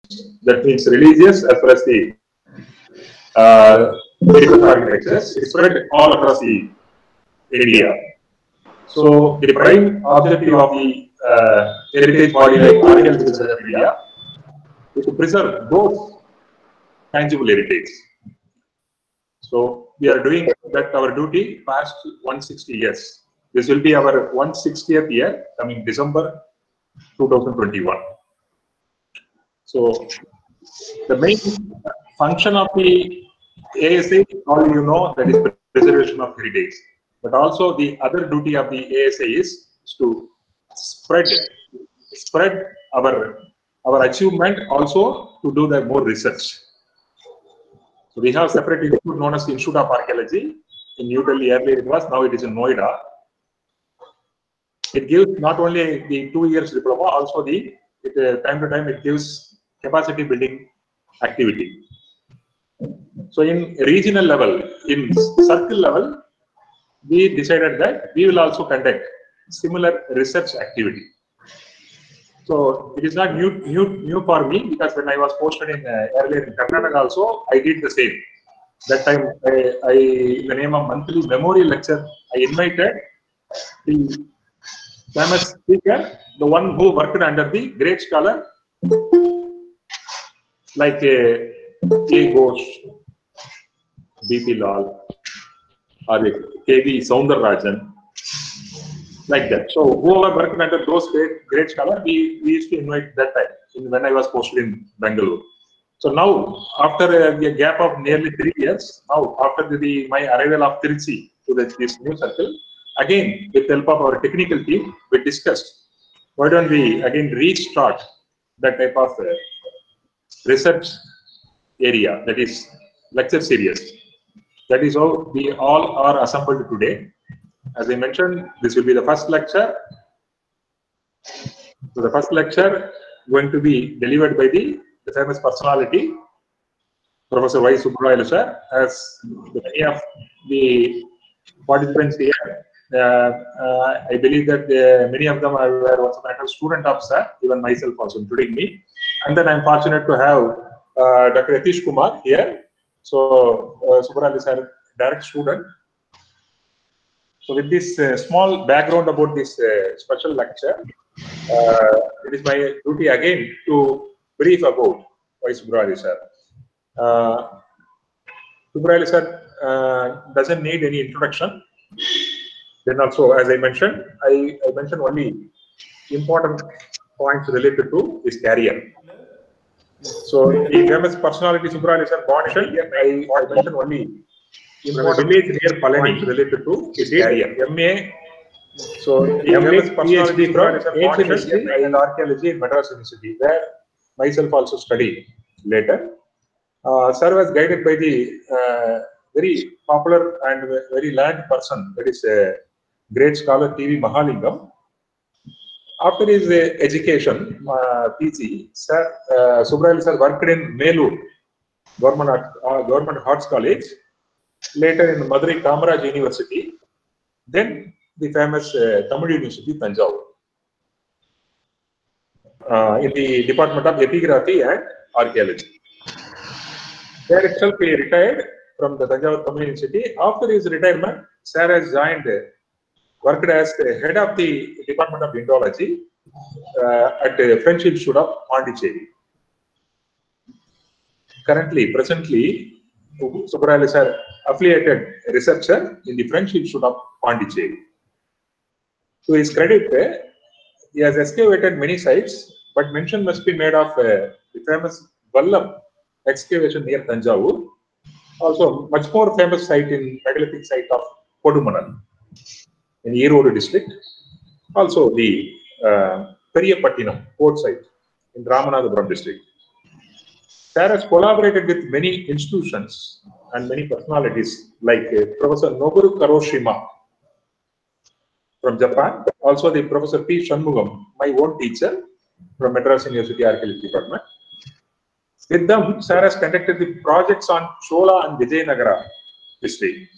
that means religious as well as the medical architectures, is spread all across the India. So the prime objective of the heritage body like Archaeological Society of India is to preserve those tangible heritage. So we are doing that our duty past 160 years. This will be our 160th year coming December 2021. So the main function of the ASA, all you know, that is preservation of heritage. But also the other duty of the ASA is to spread our achievement, also to do the more research. So we have separate institute known as Institute of Archaeology in New Delhi. Earlier it was, now it is in Noida. It gives not only the 2 years diploma, also time to time it gives capacity building activity. So in regional level, in circle level, we decided that we will also conduct similar research activity. So it is not new for me, because when I was posted in earlier in Karnataka also, I did the same. That time, I in the name of monthly memorial lecture, I invited the famous speaker, the one who worked under the great scholar like A. Ghosh, B.P. Lal, or K.V. Soundararajan, like that. So whoever worked under those great scholars, we used to invite that time when I was posted in Bangalore. So now, after a gap of nearly 3 years, now after my arrival of Trichy to this new circle, again with the help of our technical team, we discussed why don't we again restart that type of research area, that is lecture series. That is how we all are assembled today. As I mentioned, this will be the first lecture. So the first lecture going to be delivered by the famous personality, Professor Y. Subramanian sir. As many of the participants here, I believe that many of them were also a student of sir, even myself also, including me. And then I'm fortunate to have Dr. Yatish Kumar here. So Subramanian sir, direct student. So with this small background about this special lecture, it is my duty again to brief about Y. Subramanian sir. Subramanian sir doesn't need any introduction. Then also, as I mentioned, I mentioned only important points related to his career. So the famous personality Subramanian sir, born in I mentioned only important village near Palani related to his career. MA. So MA PhD from ancient history and archaeology in Madras University, where myself also studied later. Sir was guided by the very popular and very learned person, that is great scholar T.V. Mahalingam. After his education, PG, Sir Subramanian sir worked in Melur Government Arts College, later in Madurai Kamaraj University, then the famous Tamil University, Tanjavur, in the Department of Epigraphy and Archaeology. There itself he retired from the Tanjavur Tamil University. After his retirement, Sir has worked as the head of the Department of Indology at the French Institute of Pondicherry. Presently, Subramanian sir affiliated researcher in the French Institute of Pondicherry. To his credit, he has excavated many sites, but mention must be made of the famous Vallam excavation near Tanjavur. Also, much more famous site in megalithic site of Kodumanal in Erode district. Also, the Periyapattinam port site in Ramanathapuram district. Sir has collaborated with many institutions and many personalities like Professor Noboru Karoshima from Japan, also the Professor P. Shanmugam, my own teacher from Madras University Archaeology Department. With them, Sir has conducted the projects on Chola and Vijayanagara history.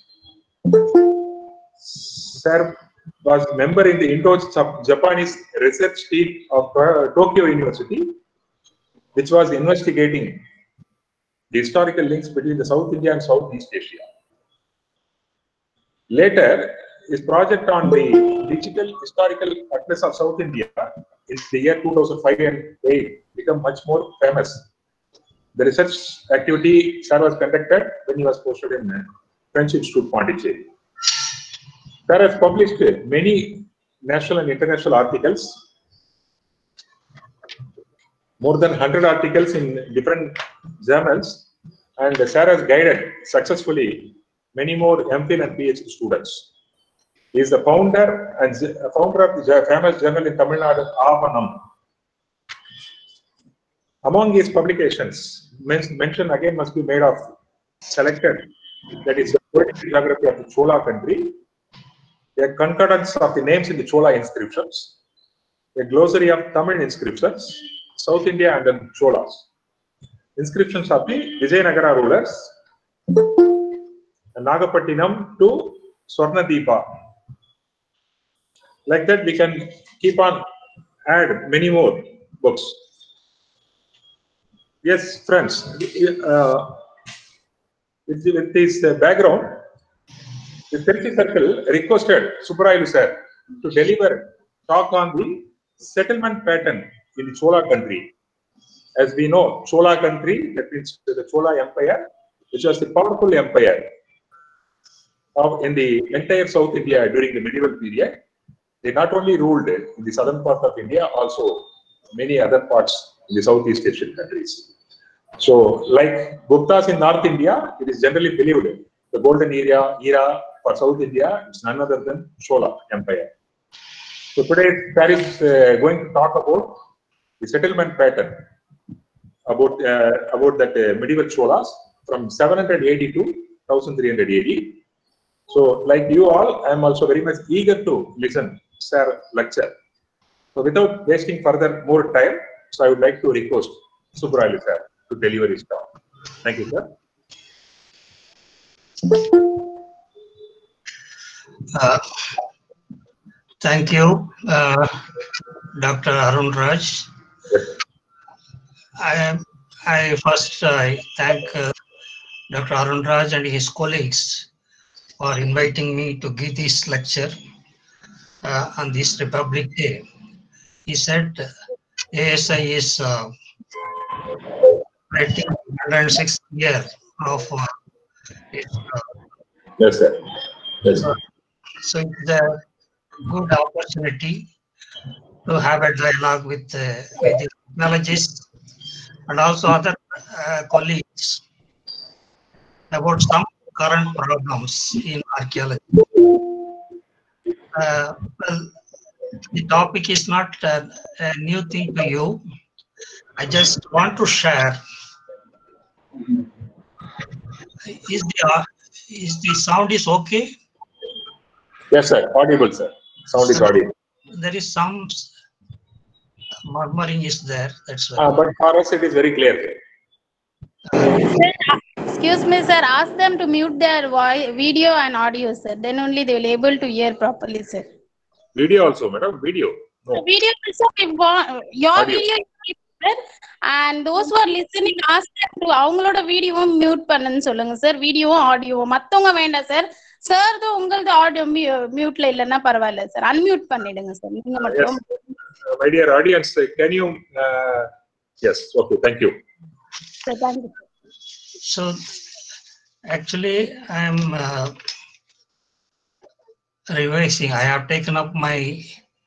Sir was member in the Indo-Japanese research team of Tokyo University. which was investigating the historical links between the South India and Southeast Asia. Later, his project on the digital historical atlas of South India in the year 2005 and 8 became much more famous. The research activity Sir was conducted when he was posted in French Institute, Pondicherry. Sir has published many national and international articles, more than 100 articles in different journals, and Sir has guided successfully many more MPhil and PhD students. He is the founder of the famous journal in Tamil Nadu, Aavanam. Among his publications, mention again must be made of selected, that is the poetic geography of the Chola country, a concordance of the names in the Chola inscriptions, a glossary of Tamil inscriptions, South India and then Cholas, inscriptions of the Vijayanagara rulers, Nagapattinam to Swarnadeepa. Like that, we can keep on add many more books. Yes, friends, with this background, the Tirthi Circle requested Subbarayalu sir to deliver talk on the settlement pattern in the Chola country. As we know, Chola country, that means the Chola Empire, which was the powerful empire in the entire South India during the medieval period. They not only ruled in the southern part of India, also many other parts in the Southeast Asian countries. So, like Guptas in North India, it is generally believed the golden era for South India is none other than Chola Empire. So today, Sir is going to talk about the settlement pattern about that medieval Cholas from 700 AD to 1300 AD. So, like you all, I am also very much eager to listen Sir lecture. So, without wasting further more time, so I would like to request Subbarayalu sir to deliver his talk. Thank you, sir. Thank you, Dr. Arun Raj. I first thank Dr. Arun Raj and his colleagues for inviting me to give this lecture on this Republic Day. He said ASI is writing 106th year of its yes, sir. Yes, sir. So it's a good opportunity to have a dialogue with the technologists and also other colleagues about some current problems in archaeology. Well, the topic is not a new thing to you. I just want to share. Is the sound is okay? Yes, sir. Audible, sir. Sound is audible. There is some murmuring is there. That's why. But for us, it is very clear. Excuse me, sir. Ask them to mute their video and audio, sir. Then only they will be able to hear properly, sir. Video also, madam. Video. No. Video also, your audio. Video, sir. And those who are listening, ask them to avangaloda video mute pannunu solunga, sir. Video, audio. Mattonga venda, sir. Sir, the ungalde audio mute la illana paravailla, sir. Unmute pannidunga, sir. Yes. My dear audience, can you? Yes. Okay. Thank you. Sir, thank you. So, actually, I am revising. I have taken up my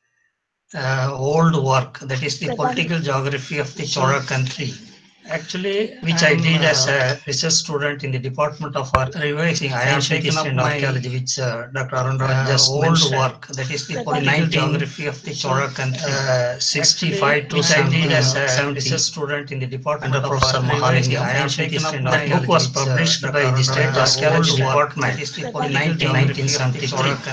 old work, that is the political geography of the Chola country. Actually, which I did as a research student in the Department of Revising. I have taken up my archaeology, which Dr. Arun Raj just old work, that is the political geography of the Chola country. 65 to 70 as a research student in the Department of Revising. I have taken up that book was published by the State Archaeology Department in 1970.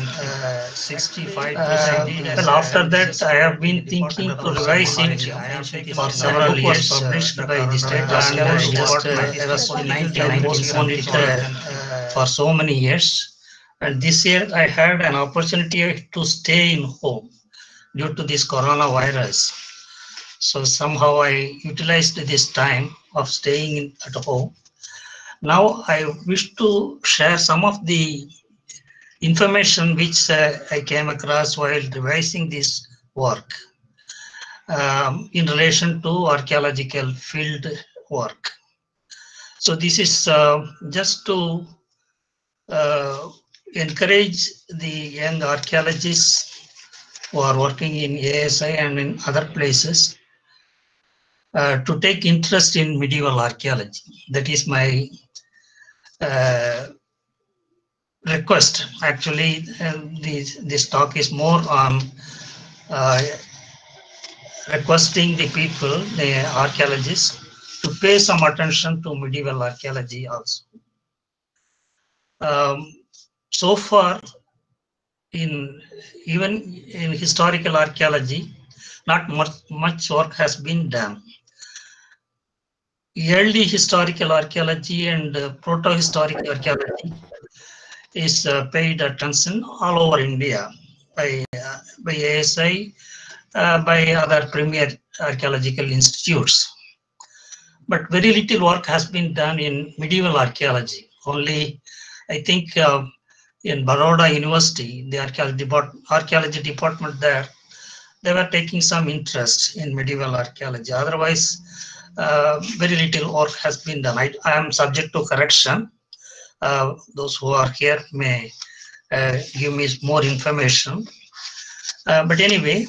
65 to 70. Well, after that, I have been thinking to revise it for several years. Published by the State Archaeology Department. I was postponed it for so many years, and this year I had an opportunity to stay in home due to this coronavirus. So somehow I utilized this time of staying at home. Now I wish to share some of the information which I came across while revising this work in relation to archaeological field work. So this is just to encourage the young archaeologists who are working in ASI and in other places to take interest in medieval archaeology. That is my request. Actually, this talk is more on requesting the people, the archaeologists, to pay some attention to medieval archaeology also. So far, even in historical archaeology, not much work has been done. Early historical archaeology and proto-historical archaeology is paid attention all over India by ASI, by other premier archaeological institutes. But very little work has been done in medieval archaeology. Only, I think, in Baroda University, the archaeology department there, they were taking some interest in medieval archaeology. Otherwise, very little work has been done. I am subject to correction. Those who are here may give me more information. But anyway,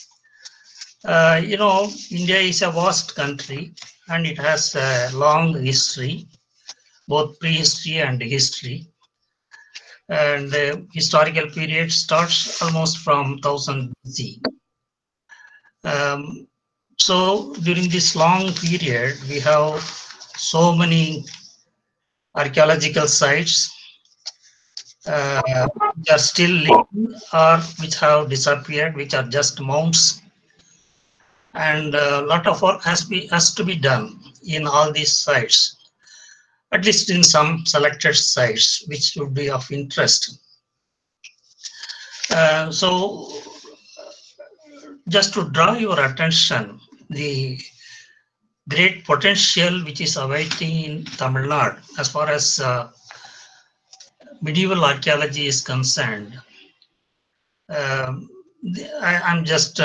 you know, India is a vast country and it has a long history, both prehistory and history. And the historical period starts almost from 1000 BC. So during this long period, we have so many archaeological sites which are still living or which have disappeared, which are just mounds. And a lot of work has to be done in all these sites, at least in some selected sites, which would be of interest. So just to draw your attention, the great potential which is awaiting in Tamil Nadu as far as medieval archaeology is concerned. I'm just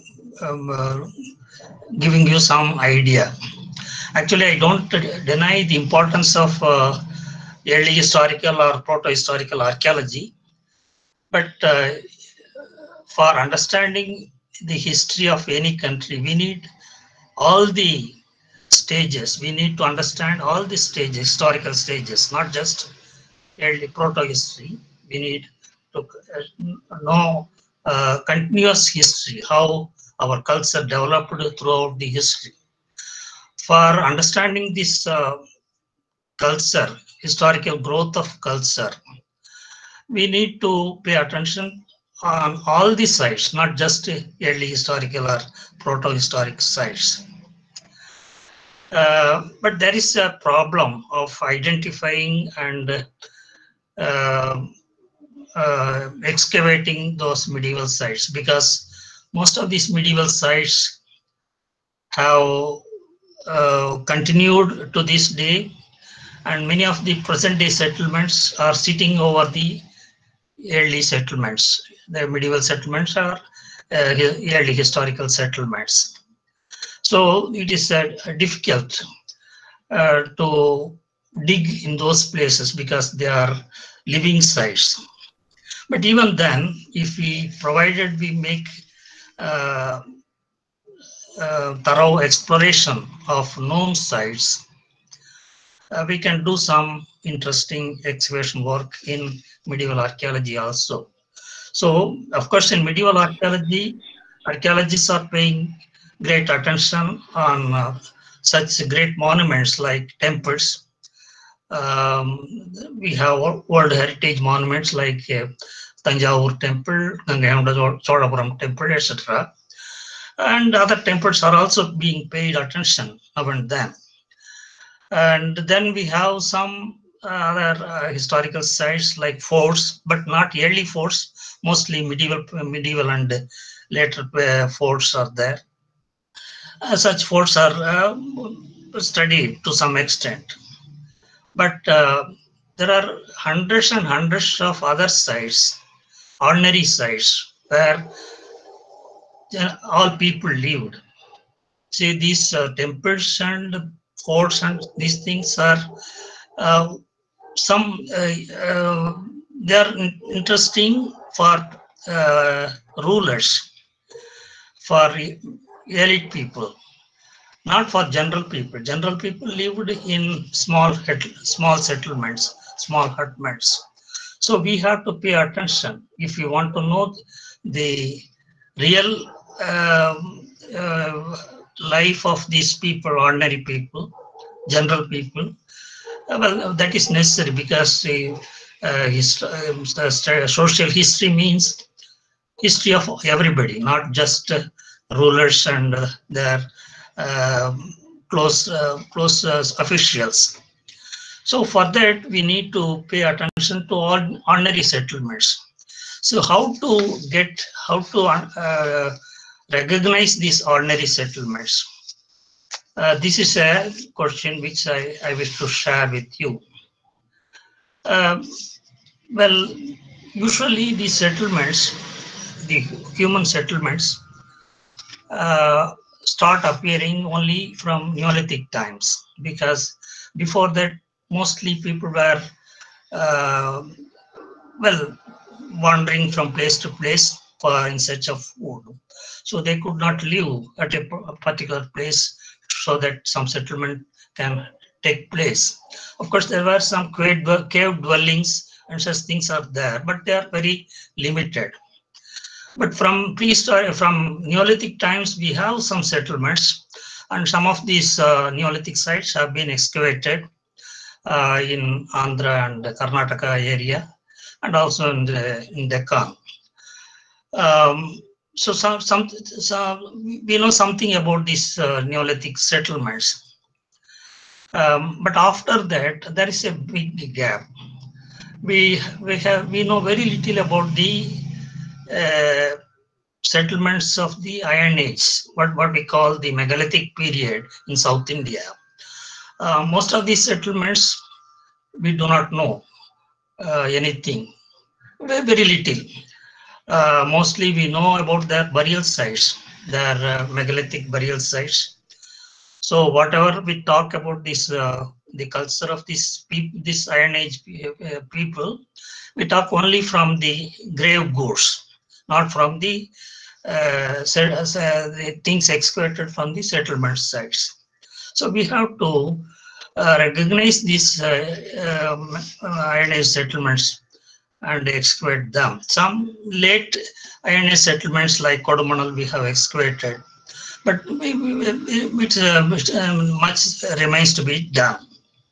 giving you some idea. Actually, I don't deny the importance of early historical or proto-historical archaeology, but for understanding the history of any country, we need all the stages. We need to understand all the stages, historical stages, not just early proto-history. We need to know continuous history, how our culture developed throughout the history. For understanding this culture, historical growth of culture, we need to pay attention on all the sites, not just early historical or proto-historic sites. But there is a problem of identifying and excavating those medieval sites, because most of these medieval sites have continued to this day, and many of the present day settlements are sitting over the early settlements. The medieval settlements are early historical settlements. So it is difficult to dig in those places because they are living sites. But even then, if provided we make thorough exploration of known sites, we can do some interesting excavation work in medieval archaeology also. So, of course, in medieval archaeology, archaeologists are paying great attention on such great monuments like temples. We have World Heritage monuments like Tanjavur Temple, Gangayakonda Cholapuram Temple, etc. And other temples are also being paid attention now and then. And then we have some other historical sites like forts, but not early forts, mostly medieval and later forts are there. Such forts are studied to some extent. But there are hundreds and hundreds of other sites, ordinary sites, where all people lived. See, these temples and forts and these things are they are interesting for rulers, for elite people, not for general people. General people lived in small settlements, small hutments. So we have to pay attention if you want to know the real life of these people, ordinary people, general people. Well, that is necessary because social history means history of everybody, not just rulers and their close officials. So for that, we need to pay attention to all ordinary settlements. So how to recognize these ordinary settlements? This is a question which I wish to share with you. Well, usually these settlements, the human settlements, start appearing only from Neolithic times, because before that, mostly people were wandering from place to place in search of food. So they could not live at a particular place so that some settlement can take place. Of course, there were some cave dwellings and such things are there, but they are very limited. But from Neolithic times, we have some settlements, and some of these Neolithic sites have been excavated in Andhra and Karnataka area, and also in Deccan. So we know something about these Neolithic settlements. But after that, there is a big gap. We know very little about the settlements of the Iron Age, what we call the megalithic period in South India. Most of these settlements, we do not know anything, very little. Mostly we know about their burial sites, their megalithic burial sites. So whatever we talk about this, the culture of this Iron Age people, we talk only from the grave goods, not from the things excavated from the settlement sites. So we have to recognize these Iron Age settlements and excavate them. Some late Iron Age settlements like Kodumanal we have excavated, but much remains to be done.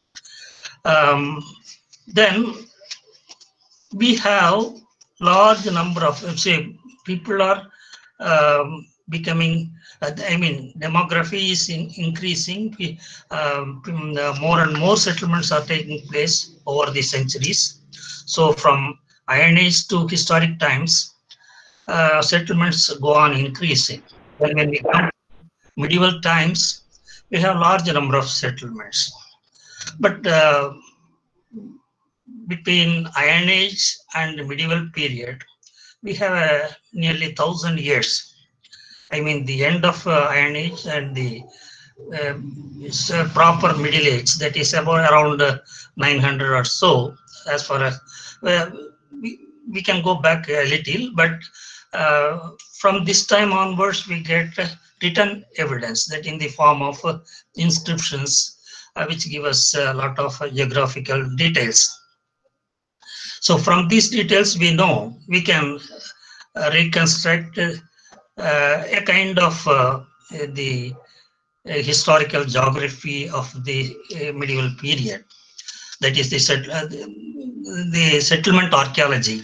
Then we have large number of, say, people are becoming, demography is increasing. More and more settlements are taking place over the centuries. So from Iron Age to historic times, settlements go on increasing. When we come to medieval times, we have large number of settlements. But between Iron Age and medieval period, we have nearly 1,000 years. The end of Iron Age and the proper Middle Age, that is about around 900 or so. As far as we can go back a little, but from this time onwards, we get written evidence that in the form of inscriptions, which give us a lot of geographical details. So from these details, we know we can reconstruct a kind of the historical geography of the medieval period. That is the settlement archaeology.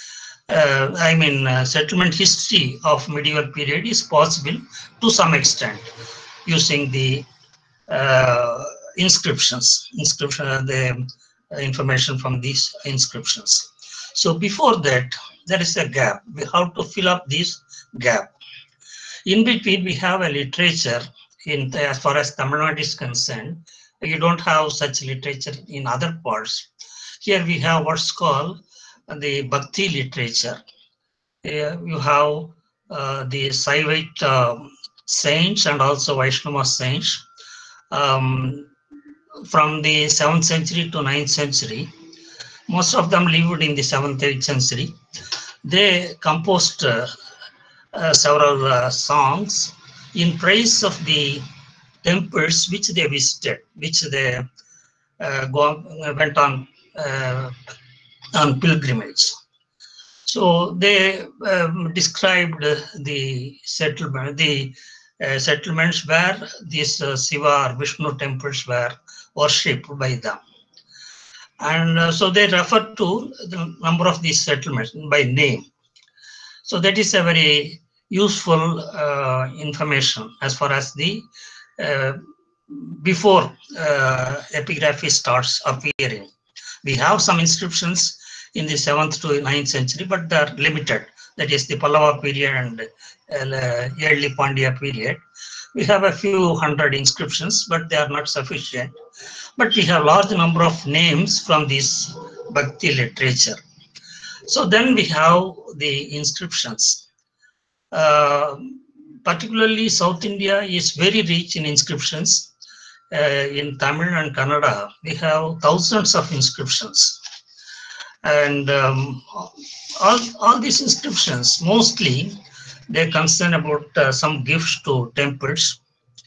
Settlement history of medieval period is possible to some extent using the inscriptions, the information from these inscriptions. So before that, there is a gap. We have to fill up this gap. In between, we have a literature as far as Tamil Nadu is concerned, you don't have such literature in other parts. Here we have what's called the Bhakti literature. You have the Saivite saints and also Vaishnava saints from the 7th century to 9th century. Most of them lived in the 7th, 8th century. They composed several songs in praise of the temples which they visited, which they went on pilgrimage. So they described the settlements where these Shiva or Vishnu temples were worshipped by them. And so they refer to the number of these settlements by name. So that is a very useful information as far as the before epigraphy starts appearing. We have some inscriptions in the 7th to 9th century, but they are limited. That is the Pallava period and early Pandya period. We have a few hundred inscriptions, but they are not sufficient. But we have large number of names from this Bhakti literature. So then we have the inscriptions. Particularly South India is very rich in inscriptions. In Tamil and Kannada, we have thousands of inscriptions. And all these inscriptions, mostly, they concern about some gifts to temples.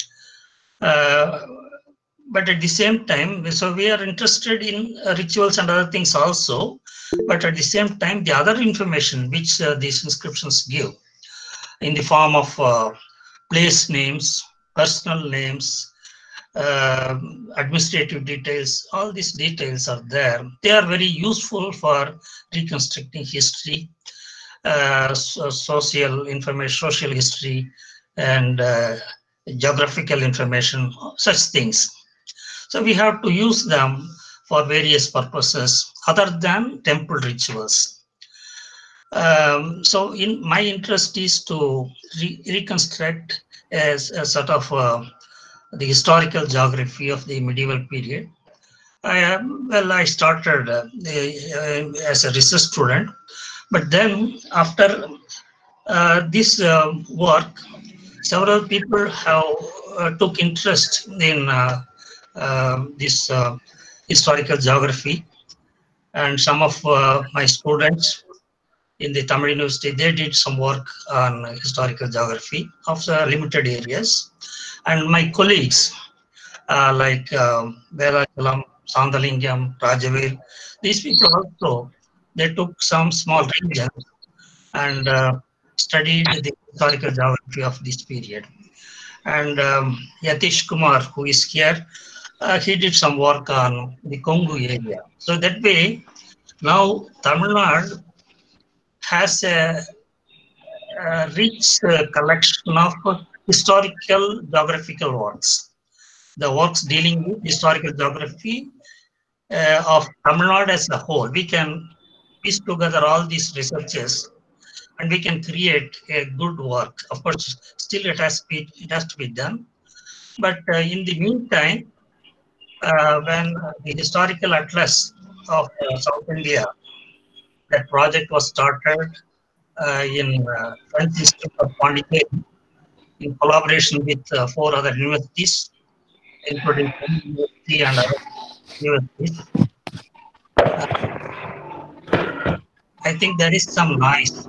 But at the same time, so we are interested in rituals and other things also. But at the same time, the other information which these inscriptions give in the form of place names, personal names, administrative details, all these details are there. They are very useful for reconstructing history, social information, social history, and geographical information, such things. So we have to use them for various purposes other than temple rituals. So my interest is to reconstruct as a sort of the historical geography of the medieval period. I started as a research student, but then after this work, several people have took interest in this historical geography, and some of my students in the Tamil University, they did some work on historical geography of limited areas. And my colleagues like Velachalam, Sandalingam, Rajavir, these people also, they took some small regions and studied the historical geography of this period. And Yatish Kumar, who is here, he did some work on the Kongu area. So that way, now Tamil Nadu has a rich collection of historical geographical works. The works dealing with historical geography of Tamil Nadu as a whole. We can piece together all these researches and we can create a good work. Of course, still it has to be done. But in the meantime, when the historical atlas of South India, that project was started in French Institute of Pondicherry in collaboration with 4 other universities, including University and other universities. I think there is some noise.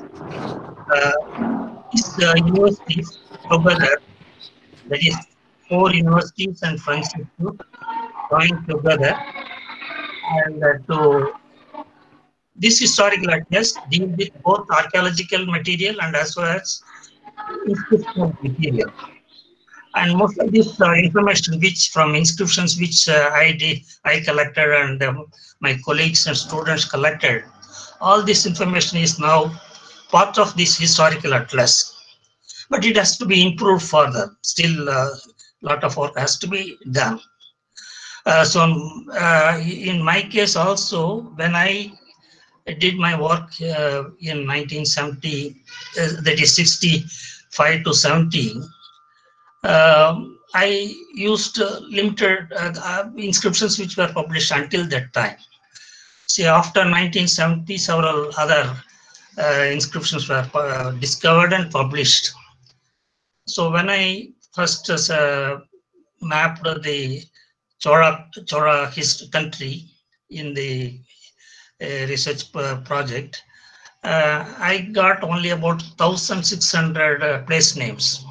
These universities together, that is 4 universities and French Institute, joined together and to this historical atlas deal with both archaeological material and as well as inscriptional material. And most of this information which from inscriptions which I collected and my colleagues and students collected, all this information is now part of this historical atlas. But it has to be improved further. Still a lot of work has to be done. So in my case also, when I did my work in 1970, that is 65 to 70, I used limited inscriptions which were published until that time. See, after 1970, several other inscriptions were discovered and published. So when I first mapped the Chora country in the research project, I got only about 1,600 place names.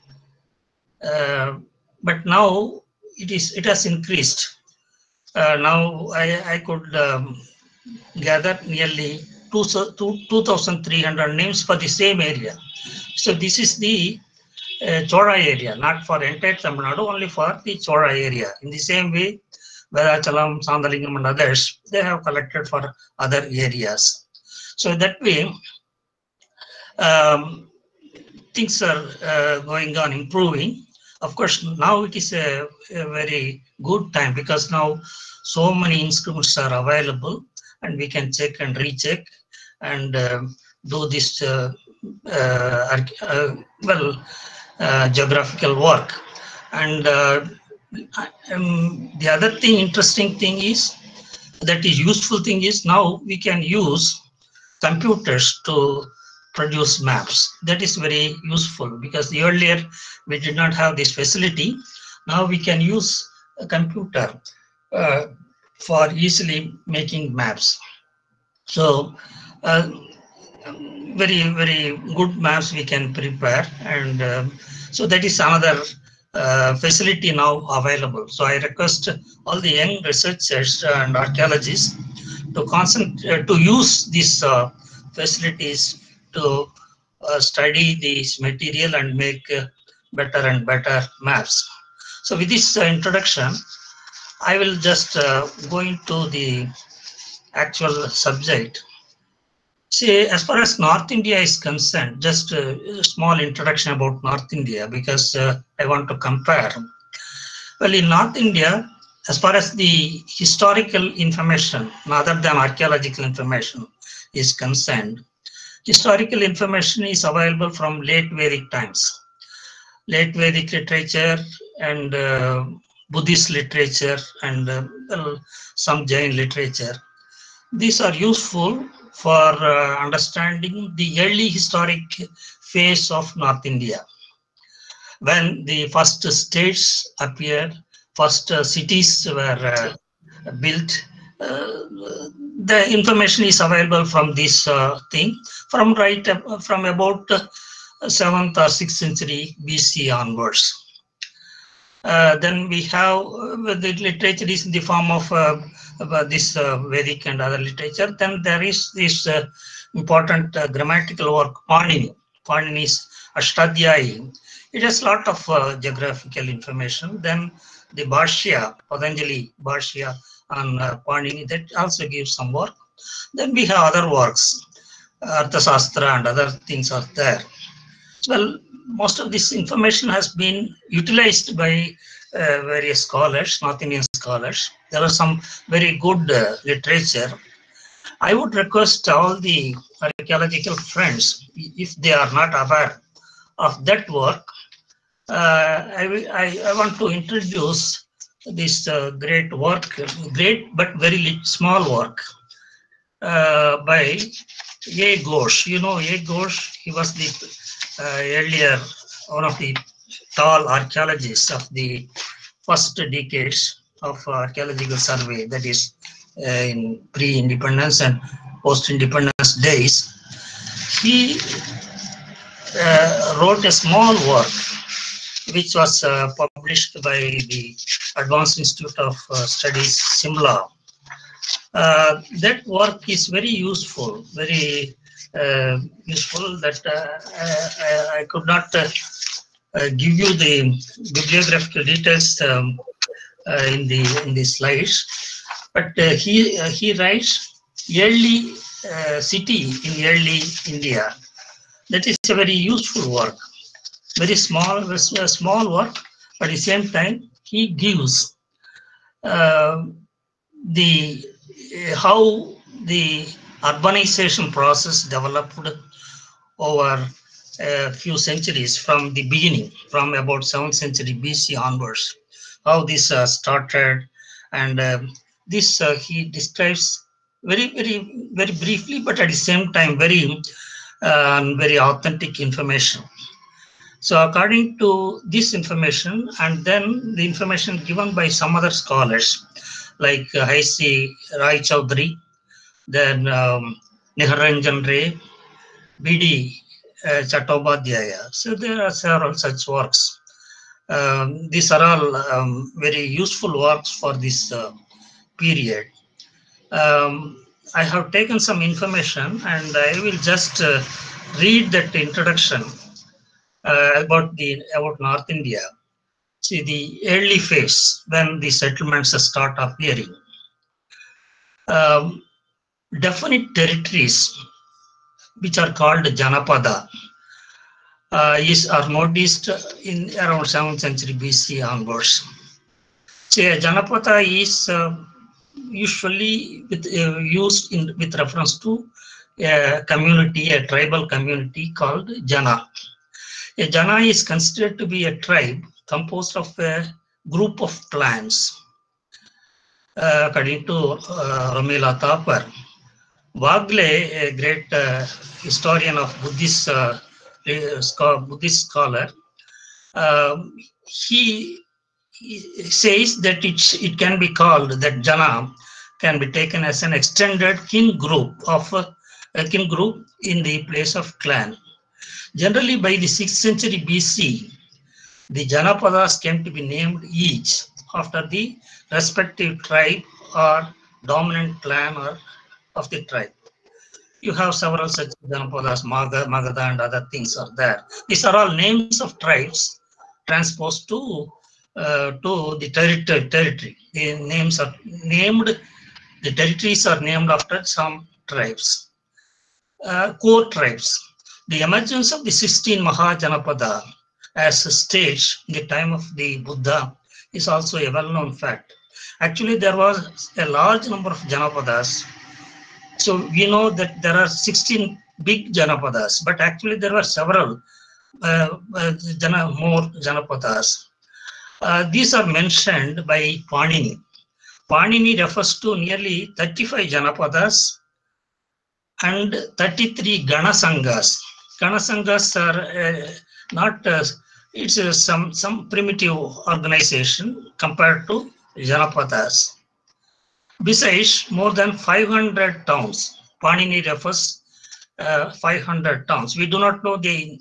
But now it has increased. Now I could gather nearly 2,300 names for the same area. So this is the Chora area, not for entire Tamil Nadu, only for the Chora area. In the same way, Vedachalam, Sandalingam and others, they have collected for other areas. So that way, things are going on improving. Of course, now it is a very good time because now so many inscriptions are available and we can check and recheck and do this geographical work. And the other thing, interesting thing is, that is useful thing is now we can use computers to produce maps. That is very useful because earlier we did not have this facility. Now we can use a computer for easily making maps. So very, very good maps we can prepare, and so that is another facility now available. So I request all the young researchers and archaeologists to concentrate to use these facilities to study this material and make better and better maps. So with this introduction, I will just go into the actual subject. See, as far as North India is concerned, just a small introduction about North India because I want to compare. Well, in North India, as far as the historical information, other than archaeological information, is concerned, historical information is available from late Vedic times. Late Vedic literature and Buddhist literature and some Jain literature. These are useful for understanding the early historic phase of North India. When the first states appeared, first cities were built, the information is available from this thing from about 7th or 6th century BC onwards. Then we have the literature is in the form of this Vedic and other literature. Then there is this important grammatical work, Panini. Panini's Ashtadhyayi. It has a lot of geographical information. Then the Bhashya, Patanjali Bhashya on Panini, that also gives some work. Then we have other works, Arthasastra and other things are there. Well, most of this information has been utilized by various scholars, North Indian scholars. There are some very good literature. I would request all the archaeological friends, if they are not aware of that work, I want to introduce this great work, great but very small work by A. Ghosh. You know A. Ghosh, he was the earlier one of the tall archaeologists of the first decades of archaeological survey, that is in pre-independence and post-independence days. He wrote a small work which was published by the Advanced Institute of Studies, Simla. That work is very useful, very useful that I could not give you the bibliographical details in the slides, but he writes early city in early India. That is a very useful work, very small work, but at the same time he gives how the urbanization process developed over a few centuries from the beginning, from about 7th century BC onwards, how this started, and this he describes very briefly, but at the same time very authentic information. So according to this information, and then the information given by some other scholars, like Haisi Rai Chaudhary, then Niharanjan Ray, B.D. Chattopadhyaya. So there are several such works. These are all very useful works for this period. I have taken some information and I will just read that introduction about North India. See, the early phase when the settlements start appearing. Definite territories which are called Janapada are noticed in around 7th century BC onwards. So a Janapada is usually used with reference to a community, a tribal community called Jana. A Jana is considered to be a tribe composed of a group of clans. According to Romila Thapar, Wagle, a great historian of Buddhist scholar, he says that it can be called that Jana can be taken as an extended kin group in the place of clan. Generally, by the 6th century BC, the Janapadas came to be named each after the respective tribe or dominant clan of the tribe. You have several such Janapadas, Magadha and other things are there. These are all names of tribes transposed to the territory. The names are named, the territories are named after some tribes. Core tribes. The emergence of the 16 Mahajanapada as a stage in the time of the Buddha is also a well-known fact. Actually, there was a large number of Janapadas. So we know that there are 16 big Janapadas, but actually there were several more Janapadas. These are mentioned by Panini. Panini refers to nearly 35 Janapadas and 33 Ganasangas. Ganasangas are not, it's some primitive organization compared to Janapadas. Besides, more than 500 towns. Panini refers 500 towns. We do not know the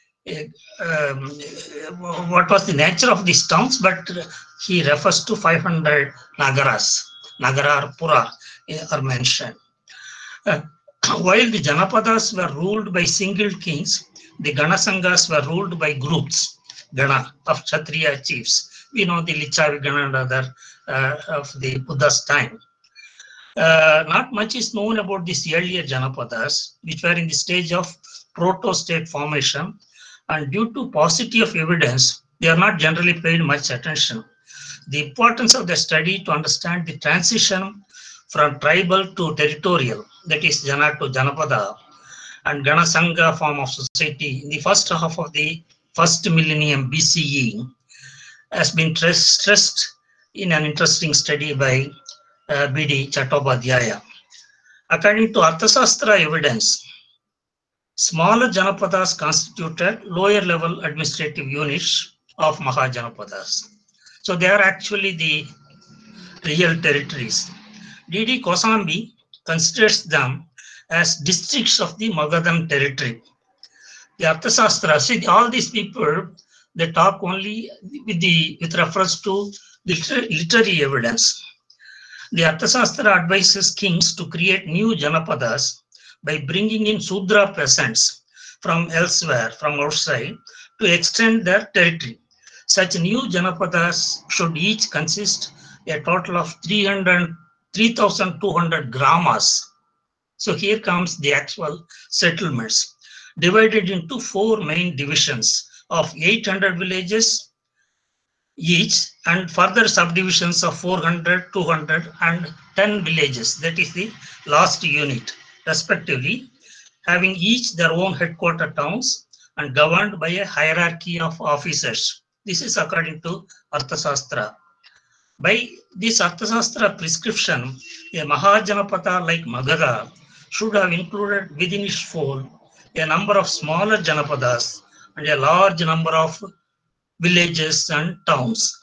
what was the nature of these towns, but he refers to 500 nagaras. Nagara or Pura are mentioned. While the Janapadas were ruled by single kings, the Ganasangas were ruled by groups, Gana, of Kshatriya chiefs. We know the Lichavi Gana and other of the Buddha's time. Not much is known about these earlier Janapadas, which were in the stage of proto-state formation, and due to paucity of evidence, they are not generally paid much attention. The importance of the study to understand the transition from tribal to territorial, that is Jana to Janapada, and Ganasanga form of society in the first half of the first millennium BCE has been stressed in an interesting study by B.D. Chattopadhyaya. According to Arthasastra evidence, smaller Janapadas constituted lower level administrative units of Mahajanapadas. So they are actually the real territories. D.D. Kosambi considers them as districts of the Magadhan territory. The Arthasastra, see, all these people, they talk only with reference to literary evidence. The Arthasastra advises kings to create new Janapadas by bringing in Sudra peasants from elsewhere, from outside, to extend their territory. Such new Janapadas should each consist a total of 3,200 gramas. So here comes the actual settlements, divided into 4 main divisions of 800 villages each, and further subdivisions of 400, 200, and 10 villages. That is the last unit, respectively, having each their own headquarter towns and governed by a hierarchy of officers. This is according to Arthasastra. By this Arthasastra prescription, a Mahajanapada like Magadha should have included within its fold a number of smaller Janapadas and a large number of villages and towns.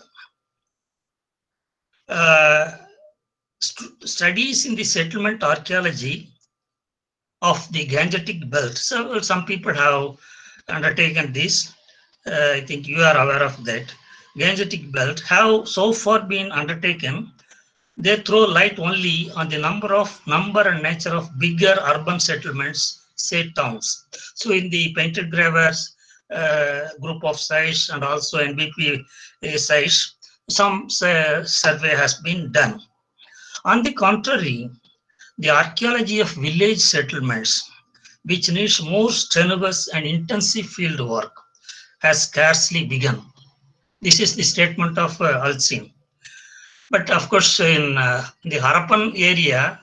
Studies in the settlement archaeology of the Gangetic belt. So some people have undertaken this. I think you are aware of that. Gangetic belt have so far been undertaken. They throw light only on the number and nature of bigger urban settlements, say towns. So in the painted gravers group of sites and also NBP sites, some survey has been done. On the contrary, the archaeology of village settlements, which needs more strenuous and intensive field work, has scarcely begun. This is the statement of Alcin. But of course, in the Harappan area,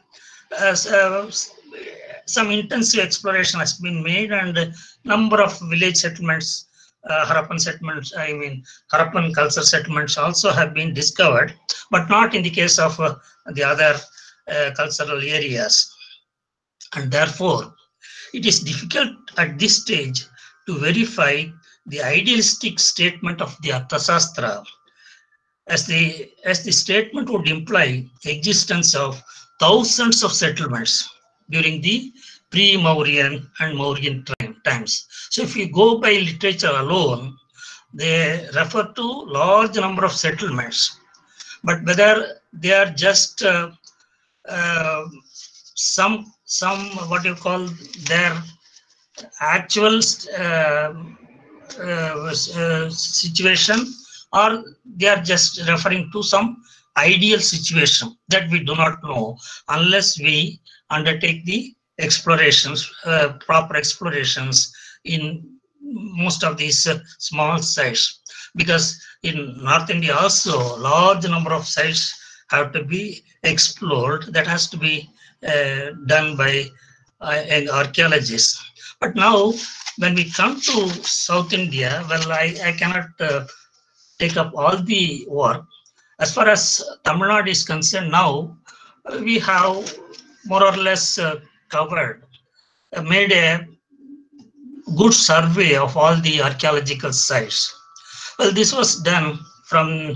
some intensive exploration has been made, and a number of village settlements, Harappan settlements, I mean Harappan culture settlements also have been discovered, but not in the case of the other cultural areas. And therefore, it is difficult at this stage to verify the idealistic statement of the Arthasastra, as the statement would imply the existence of thousands of settlements during the pre-Mauryan and Mauryan times. So if you go by literature alone, they refer to large number of settlements, but whether they are just some what you call their actual situation, or they are just referring to some ideal situation, that we do not know unless we undertake the explorations, proper explorations in most of these small sites. Because in North India also, large number of sites have to be explored. That has to be done by an archaeologist. But now, when we come to South India, well, I cannot take up all the work. As far as Tamil Nadu is concerned now, we have more or less covered, made a good survey of all the archaeological sites. Well, this was done from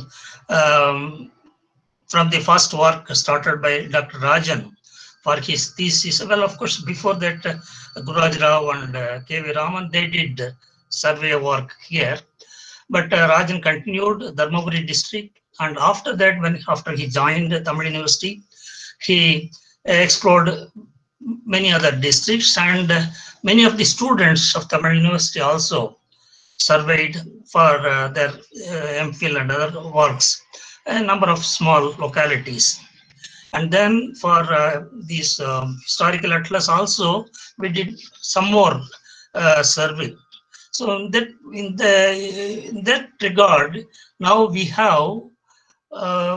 the first work started by Dr. Rajan for his thesis. Well, of course, before that, Gururaj Rao and K.V. Raman, they did survey work here. But Rajan continued Dharmaburi district, and after that, after he joined Tamil University, he explored many other districts, and many of the students of Tamil University also surveyed for their MPhil and other works, a number of small localities. And then for this historical atlas also, we did some more survey. So that in that regard, now we have a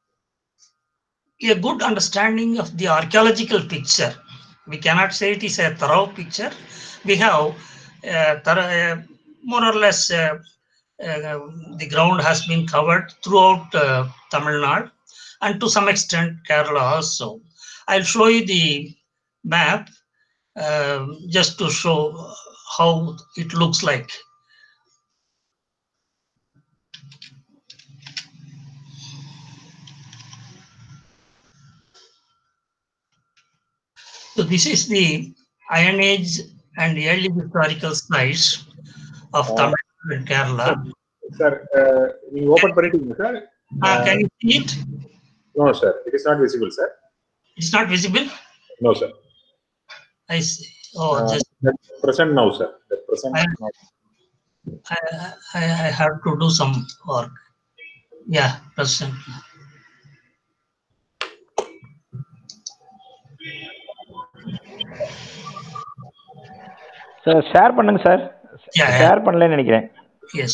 good understanding of the archaeological picture. We cannot say it is a thorough picture. We have more or less the ground has been covered throughout Tamil Nadu, and to some extent Kerala also. I'll show you the map just to show how it looks like. So this is the Iron Age and early historical sites of Tamil Nadu and Kerala. Sir, you open it, sir. Can you see it? No, sir. It is not visible, sir. It's not visible? No, sir. I see. Oh, just present now, sir. The present now. I have to do some work. Yeah, present. Sir share பண்ணுங்க sir. Share பண்ணலன்னு நினைக்கிறேன். Yes.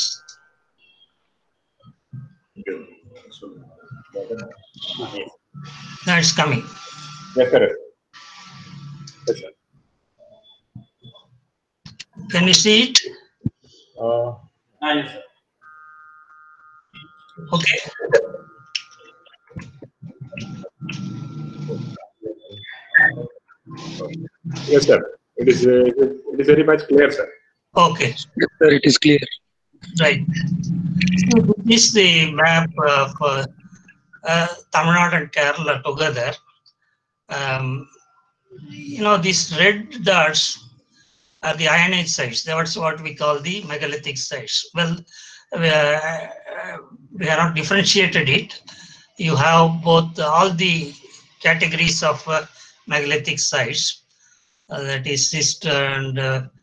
No, it's coming. Yes, sir. Yes, sir. Can you see it? Yes, sir. Okay. Yes, sir. It is very much clear, sir. Okay. Yes, sir, it is clear. Right. So this is the map of Tamil Nadu and Kerala together. These red dots are the Iron Age sites. That's what we call the megalithic sites. Well, we have not differentiated it. You have both all the categories of megalithic sites, that is schist and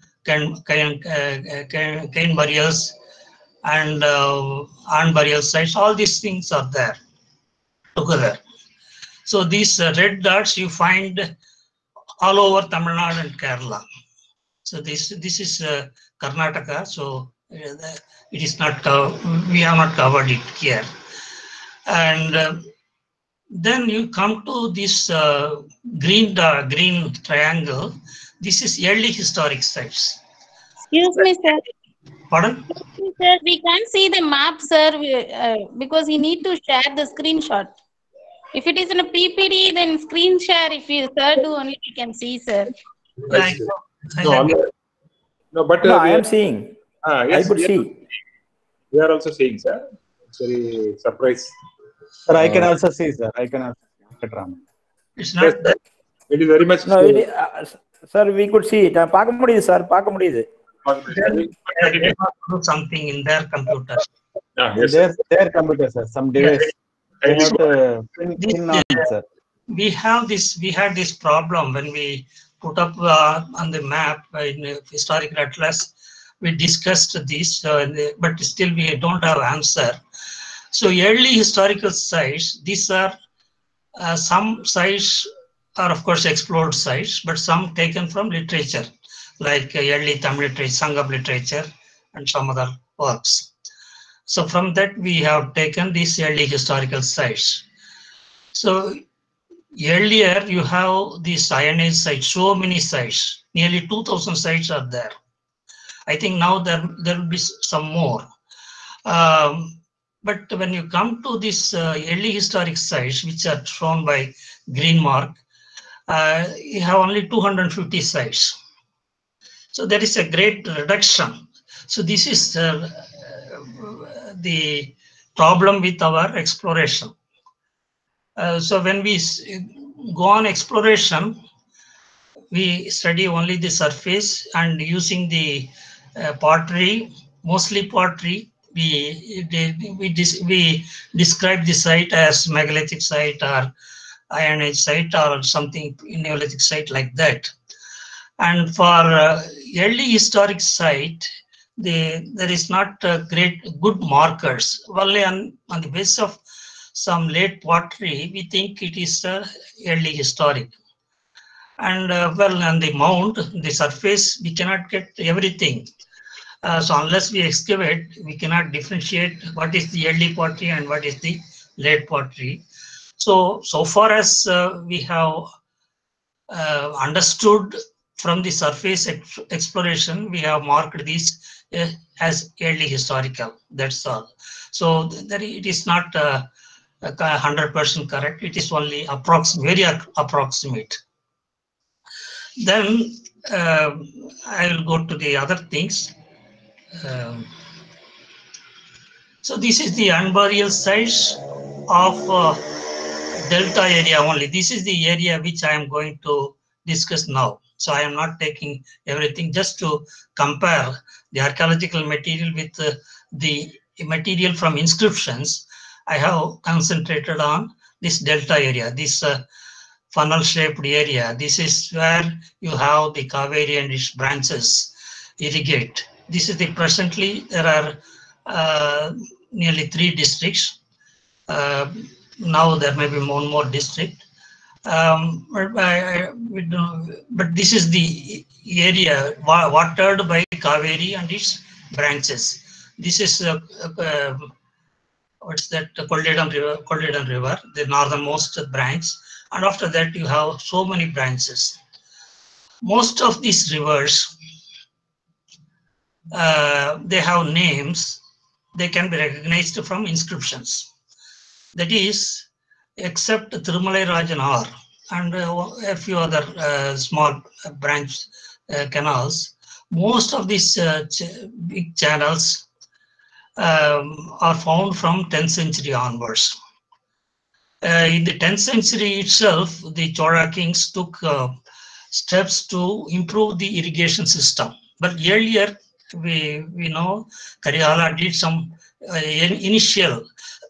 cairn burials and urn burial sites. All these things are there together. So these red dots you find all over Tamil Nadu and Kerala. So this is Karnataka. So it is not we have not covered it here. And then you come to this green triangle. This is early historic sites. Excuse me, sir. Pardon? Excuse me, sir. We can't see the map, sir, because you need to share the screenshot. If it is in a PPT, then screen share. If you sir do only, we can see, sir. I I am seeing. Yes, I could see. We are also seeing, sir. It's very surprise. Sir, I can also see, sir. I can also see. It's not that. It is very much. No, sir, we could see it. பார்க்க முடியுது, sir. பார்க்க முடியுது. They do something in their computer. Yes, their computer, sir. Some device. They have to pin on it, sir. We had this problem when we put up on the map in historical atlas. We discussed this, but still we don't have answer. So early historical sites, these are some sites are of course explored sites, but some taken from literature, like early Tamil literature, Sangam literature, and some other works. So from that we have taken these early historical sites. So earlier you have these Iron Age sites, so many sites, nearly 2,000 sites are there. I think now there will be some more. But when you come to these early historic sites, which are shown by green mark, you have only 250 sites. So there is a great reduction. So this is the problem with our exploration. So when we go on exploration, we study only the surface, and using the pottery, mostly pottery, we describe the site as megalithic site or Iron Age site or something Neolithic site like that. And for early historic site, there is not good markers. Only on the basis of some late pottery, we think it is early historic. And well, on the mound, the surface, we cannot get everything. So unless we excavate, we cannot differentiate what is the early pottery and what is the late pottery. So far as we have understood from the surface exploration, we have marked these as early historical. That's all. So it is not 100% correct. It is only very approximate. Then I will go to the other things. So this is the unburial sites of Delta area only. This is the area which I am going to discuss now. So I am not taking everything, just to compare the archaeological material with the material from inscriptions. I have concentrated on this Delta area, this funnel-shaped area. This is where you have the Kaveri and its branches irrigate. This is the presently there are nearly 3 districts. Now there may be more district. But this is the area watered by Kaveri and its branches. This is what's that? Kolledam River, the northernmost branch. And after that, you have so many branches. Most of these rivers they have names, they can be recognized from inscriptions. That is, except Thirumalai Rajanar and a few other small branch canals, most of these big channels are found from 10th century onwards. In the 10th century itself, the Chola kings took steps to improve the irrigation system. But earlier, we know Karigala did some initial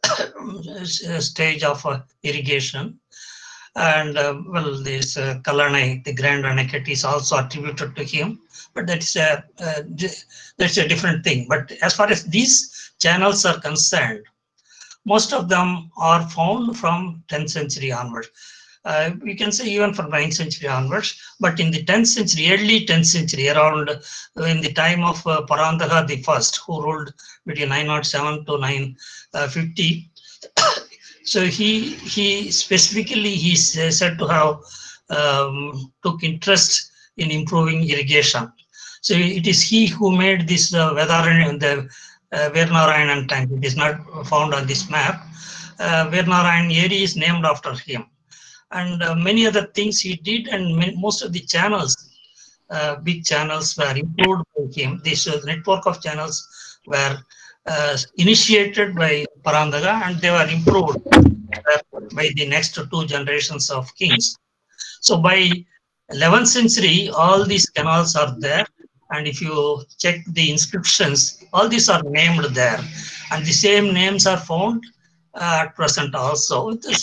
stage of irrigation. And well, this Kalanai, the Grand Anaket, is also attributed to him, but that's a different thing. But as far as these channels are concerned, most of them are found from 10th century onwards. We can say even from 9th century onwards, but in the 10th century, early 10th century, around in the time of Parandaka I, who ruled between 907 to 950. So he specifically is said to have took interest in improving irrigation. So it is he who made this Vedarayan, the Veernarayanan tank. It is not found on this map. Veernarayan Eri is named after him. And many other things he did, and most of the channels, big channels, were improved by him. This network of channels were initiated by Parandaka, and they were improved by the next two generations of kings. So by 11th century, all these canals are there, and if you check the inscriptions, all these are named there, and the same names are found at present also. This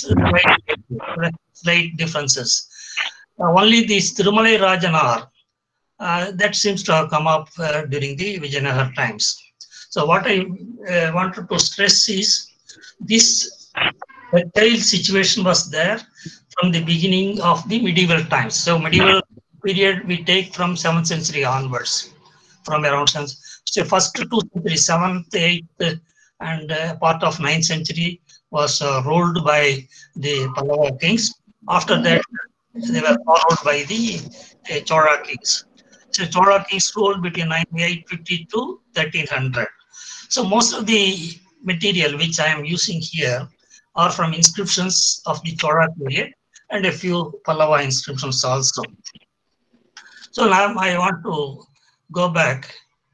slight differences. Only this Thirumalai Rajanar that seems to have come up during the Vijayanagar times. So what I wanted to stress is this fertile situation was there from the beginning of the medieval times. So medieval period we take from 7th century onwards, from around 7th. So first 2 centuries, 7th, 8th, and part of 9th century was ruled by the Pallava kings. After that, they were followed by the Chola kings. So Chola kings ruled between 850 to 1300. So most of the material which I am using here are from inscriptions of the Chola period and a few Pallava inscriptions also. So now I want to go back.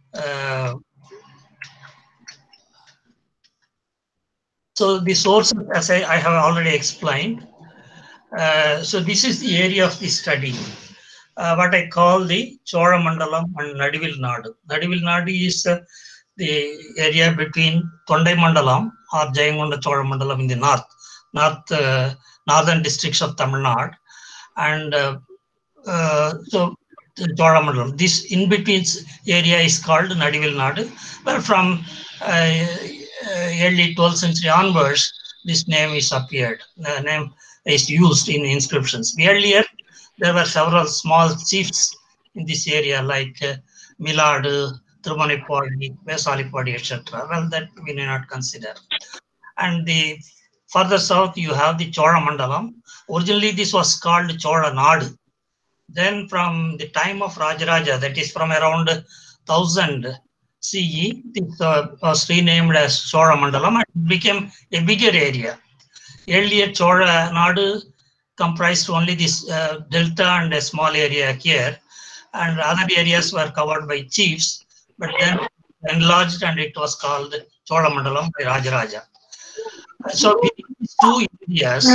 So the sources, as I have already explained. So this is the area of the study, what I call the Chola Mandalam and Nadivil Nadu. Nadivil Nadu is the area between Tondai Mandalam or Jayagonda Chola Mandalam in the northern districts of Tamil Nadu, and so the Chola Mandalam. This in-between area is called Nadivil Nadu. Well, from early 12th century onwards, this name is appeared. The name is used in inscriptions. Earlier, there were several small chiefs in this area like Miladu, Thirumanipadi, Vesalipadi, etc. Well, that we need not consider. And the further south, you have the Chola Mandalam. Originally, this was called Chola Nadu. Then from the time of Rajaraja, that is from around 1000 CE, this was renamed as Chola Mandalam and became a bigger area. Earlier, Chola Nadu comprised only this delta and a small area here, and other areas were covered by chiefs, but then enlarged and it was called Chola Mandalam by Rajaraja. So these two areas.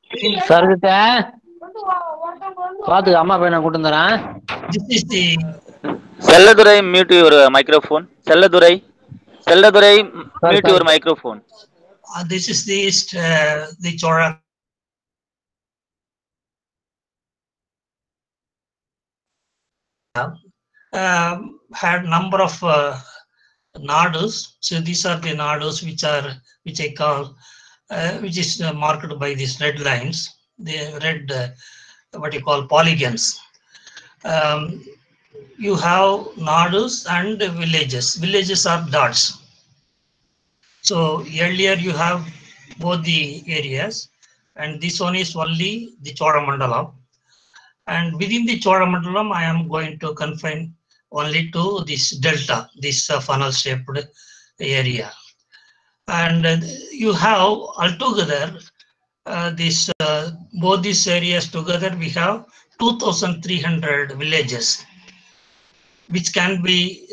This is the. Selladurai, mute your microphone. Selladurai, mute your microphone. This is the Chola. Had number of nadus. So these are the nadus which I call which is marked by these red lines. The red what you call polygons. You have nadus and villages. Villages are dots. So earlier you have both the areas, and this one is only the Chola Mandalam. And within the Chola Mandalam, I am going to confine only to this delta, this funnel shaped area. And you have altogether both these areas together, we have 2,300 villages, which can be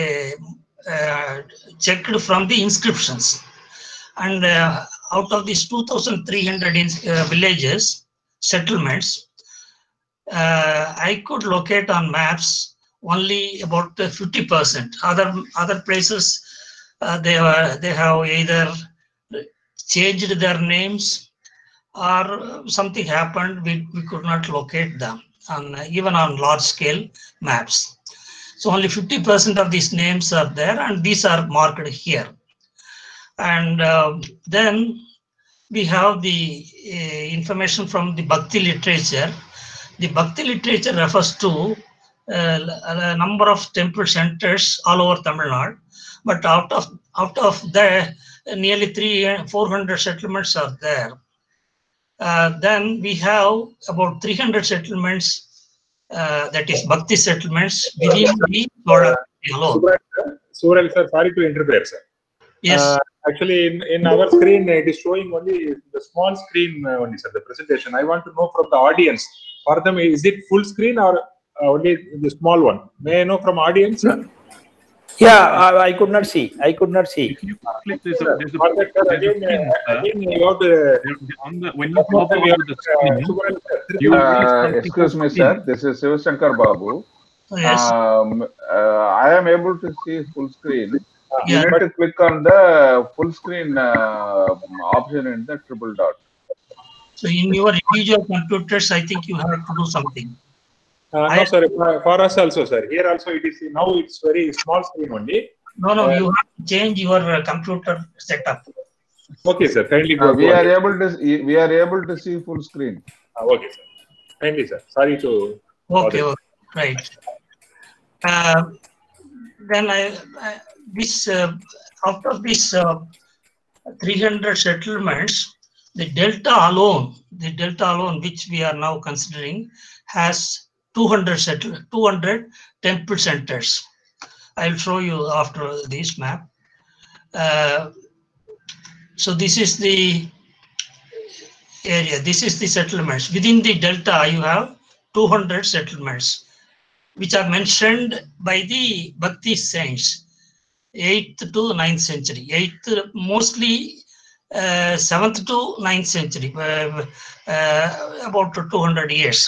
checked from the inscriptions. And out of these 2,300 villages, settlements, I could locate on maps only about 50%. Other places, they have either changed their names or something happened. We could not locate them even on large scale maps. So only 50% of these names are there, and these are marked here. And then we have the information from the Bhakti literature. The Bhakti literature refers to a number of temple centers all over Tamil Nadu, but out of the nearly 400 settlements are there. Then we have about 300 settlements, that is Bhakti settlements within the Chora alone. Surel sir, sorry to interrupt, sir. Yes. Actually, in our screen, it is showing only the small screen only, sir, the presentation. I want to know from the audience, for them, is it full screen or only the small one? May I know from audience? Yeah, I could not see. I could not see. If you click this, Sir, there's a for that, sir, again, you have to, when you pop over the screen, you excuse me, sir. This is Sivashankar Babu. Yes. I am able to see full screen. You Yeah. need to click on the full screen option in the triple dot. So in your individual computers, I think you have to do something. no, sir, for us also, sir. Here also, it is now it's very small screen only. No, you have to change your computer setup. Okay, sir. Kindly go. We are able to see full screen. Okay, sir. Kindly, sir. Sorry to. Okay, right. Then out of these 300 settlements, the delta alone, which we are now considering, has 200 temple centers. I'll show you after this map. So this is the area. This is the settlements. Within the delta, you have 200 settlements, which are mentioned by the Bhakti saints, 8th to 9th century. 8th, mostly 7th to 9th century, about 200 years.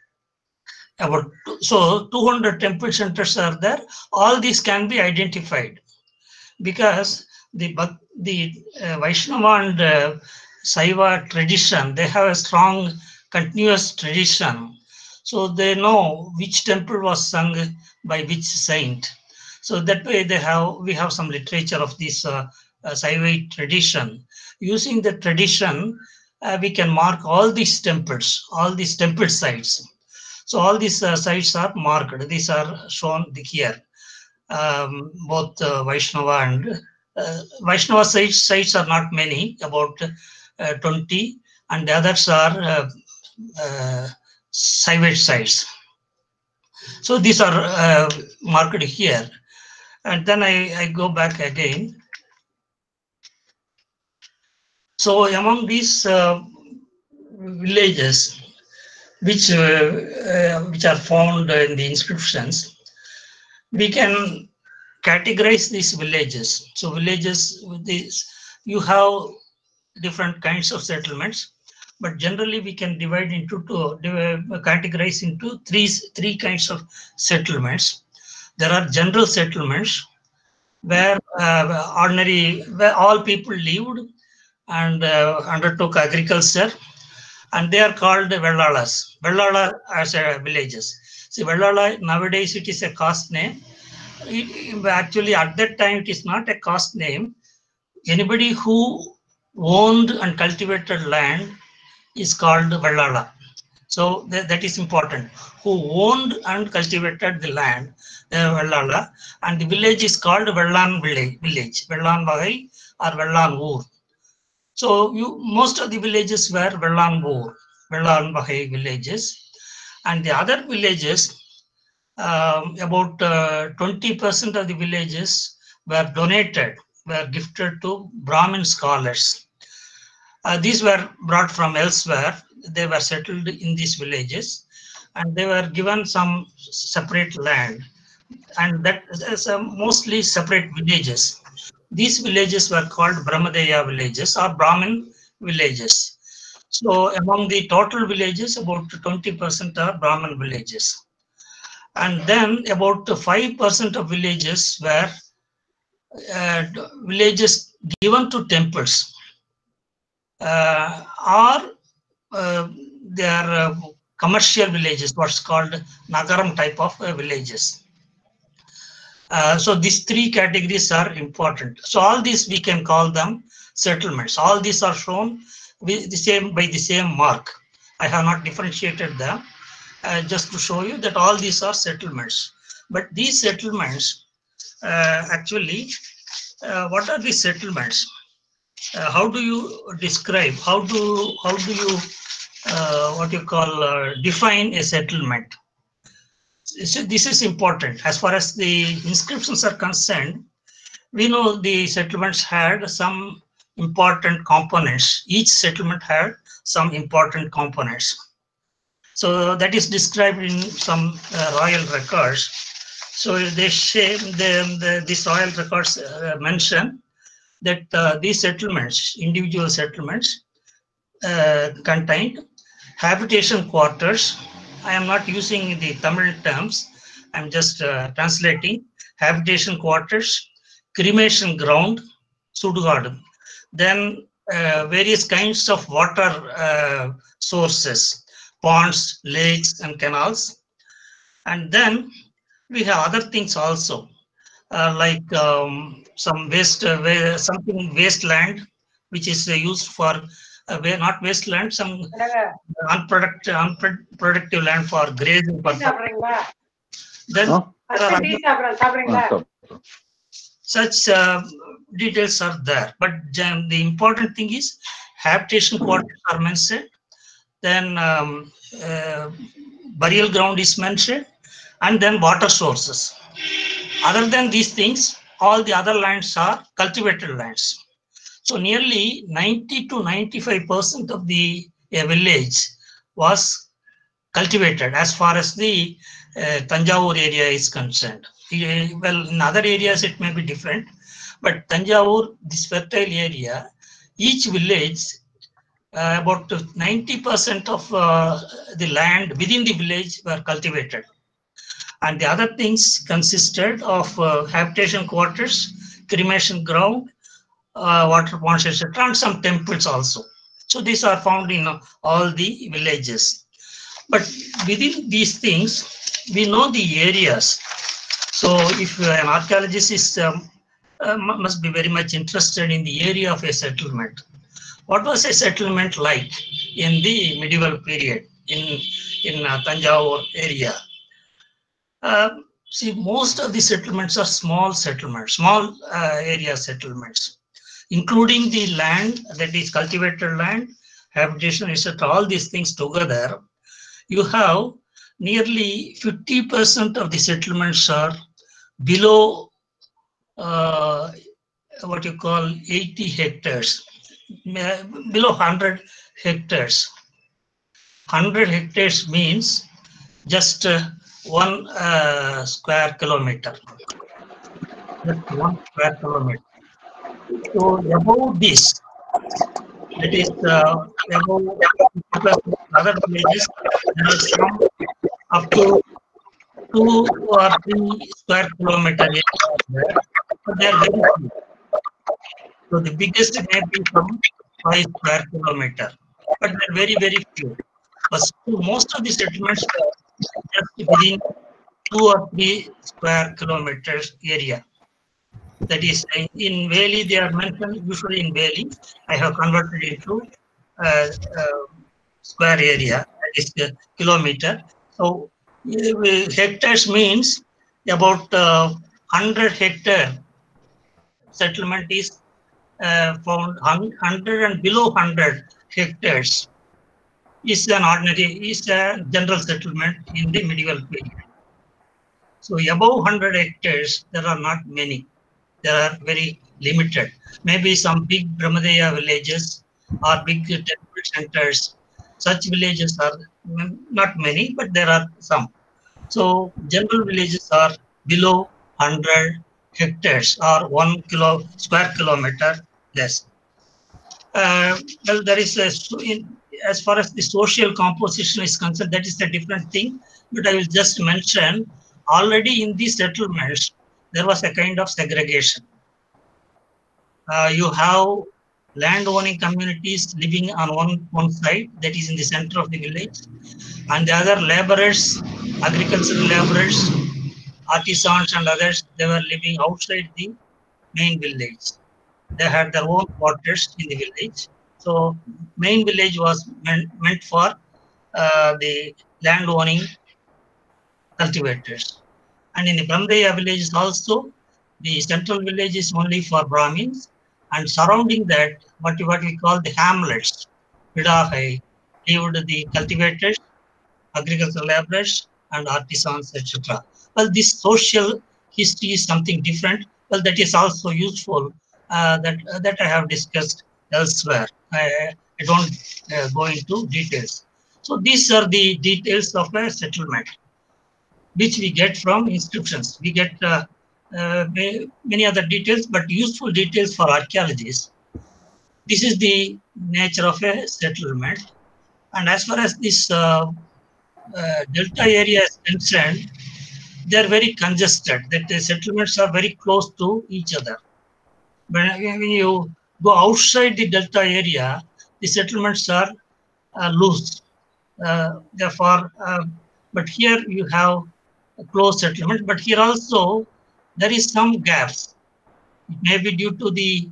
So 200 temple centers are there. All these can be identified because the Vaishnava and Saiva tradition, they have a strong continuous tradition. So they know which temple was sung by which saint. So that way we have some literature of this Saivite tradition. Using the tradition, we can mark all these temples, all these temple sites. So all these sites are marked. These are shown here. Both Vaishnava and Vaishnava sites are not many, about 20, and the others are Saivite sites. So these are marked here. And then I go back again. So among these villages, which are found in the inscriptions, we can categorize these villages. So villages with this, you have different kinds of settlements, but generally we can divide into categorize into three kinds of settlements. There are general settlements where where all people lived and undertook agriculture, and they are called Vellalas. Vellala as villages. See, Vellala nowadays it is a caste name. Actually, at that time it is not a caste name. Anybody who owned and cultivated land is called Vellala. So that is important. Who owned and cultivated the land, Vellala, and the village is called Vellan village, Vellan Vagai or Vellan Ur. So most of the villages were Vellan Ur, Vellan Vagai villages, and the other villages about 20% of the villages were donated, were gifted to Brahmin scholars. These were brought from elsewhere. They were settled in these villages, and they were given some separate land, and that is mostly separate villages. These villages were called Brahmadeya villages or Brahmin villages. So among the total villages, about 20% are Brahmin villages. And then about 5% of villages were villages given to temples, or they are commercial villages, what's called Nagaram type of villages. So these three categories are important. So all these we can call them settlements. All these are shown with the same by the same mark. I have not differentiated them just to show you that all these are settlements. But these settlements actually, what are these settlements? How do you describe? How do you what you call define a settlement? So this is important. As far as the inscriptions are concerned, we know the settlements had some important components. Each settlement had some important components. So that is described in some royal records. So they share these royal records mention that these settlements, individual settlements, contained habitation quarters. I am not using the Tamil terms. I'm just translating. Habitation quarters, cremation ground, sudugadu. Then various kinds of water sources, ponds, lakes, and canals. And then we have other things also, like some something wasteland, which is used for not wasteland, some unproductive land for grazing purpose. Then such details are there, but the important thing is habitation quarters are mentioned, then burial ground is mentioned, and then water sources. Other than these things, all the other lands are cultivated lands. So nearly 90 to 95% of the village was cultivated as far as the Tanjavur area is concerned. Well, in other areas it may be different, but Tanjavur, this fertile area, each village, about 90% of the land within the village were cultivated. And the other things consisted of habitation quarters, cremation ground, water ponds, etc., and some temples also. So these are found in all the villages. But within these things, we know the areas. So if an archaeologist is must be very much interested in the area of a settlement. What was a settlement like in the medieval period in Tanjavur area? See, most of the settlements are small settlements, small area settlements, including the land that is cultivated land, habitation, etc. All these things together, you have nearly 50% of the settlements are below what you call 80 hectares, below 100 hectares. 100 hectares means just 1 square kilometer. Just 1 square kilometer. So above this, that is above other villages, there are some up to 2 or 3 square kilometer area there, but they are very few. So the biggest may be from 5 square kilometer, but they are very, very few. But most of the settlements are just within 2 or 3 square kilometers area. That is, in Valley, they are mentioned usually in Valley. I have converted into square area, that is kilometer. So hectares means about 100 hectare settlement is found. 100 and below 100 hectares is a general settlement in the medieval period. So above 100 hectares, there are not many. There are very limited. Maybe some big Brahmadeya villages or big temple centers. Such villages are not many, but there are some. So general villages are below 100 hectares or 1 square kilometer less. Well, there is as far as the social composition is concerned, that is a different thing. But I will just mention, already in these settlements, there was a kind of segregation. You have land-owning communities living on one side, that is in the center of the village, and the other laborers, agricultural laborers, artisans and others, they were living outside the main village. They had their own quarters in the village. So main village was meant for the land-owning cultivators. And in the Brahmadeya villages also, the central village is only for Brahmins, and surrounding that, what we call the hamlets, Vidahai, lived the cultivators, agricultural laborers, and artisans, etc. Well, this social history is something different. Well, that is also useful that I have discussed elsewhere. I don't go into details. So these are the details of a settlement, which we get from inscriptions. We get many other details, but useful details for archaeologists. This is the nature of a settlement. And as far as this delta area is concerned, they are very congested, that the settlements are very close to each other. When you go outside the delta area, the settlements are loose. Therefore, but here you have a close settlement, but here also there is some gaps. It may be due to the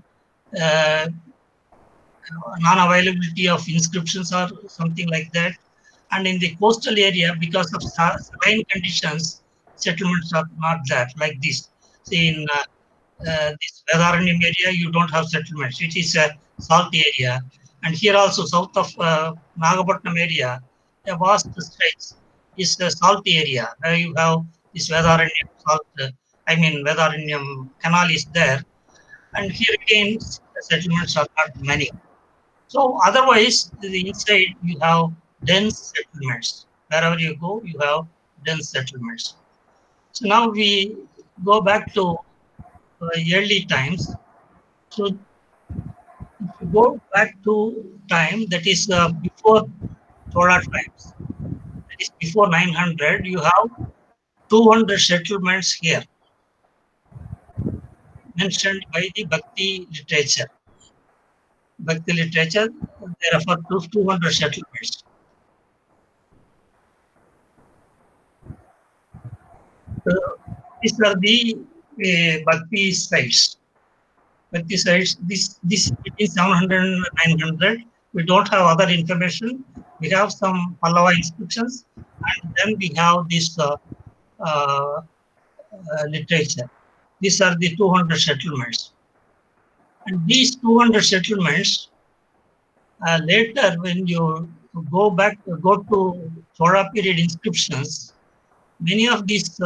non-availability of inscriptions or something like that. And in the coastal area, because of saline conditions, settlements are not there like this. See, in this Vedaranyam area, you don't have settlements. It is a salt area. And here also, south of Nagapattinam area, a vast stretch is a salt area. You have this Vedaranyam salt, Vedaranyam canal is there. And here again, the settlements are not many. So otherwise, the inside you have dense settlements. Wherever you go, you have dense settlements. So now we go back to early times. So if you go back to time, that is before Chola times, that is before 900, you have 200 settlements here mentioned by the Bhakti literature. Bhakti literature, they refer to 200 settlements. These are the Bhakti sites. Bhakti sites, this is 700 and 900. We don't have other information. We have some Pallava inscriptions, and then we have this literature. These are the 200 settlements. And these 200 settlements, later when you go to Chola period inscriptions, many of these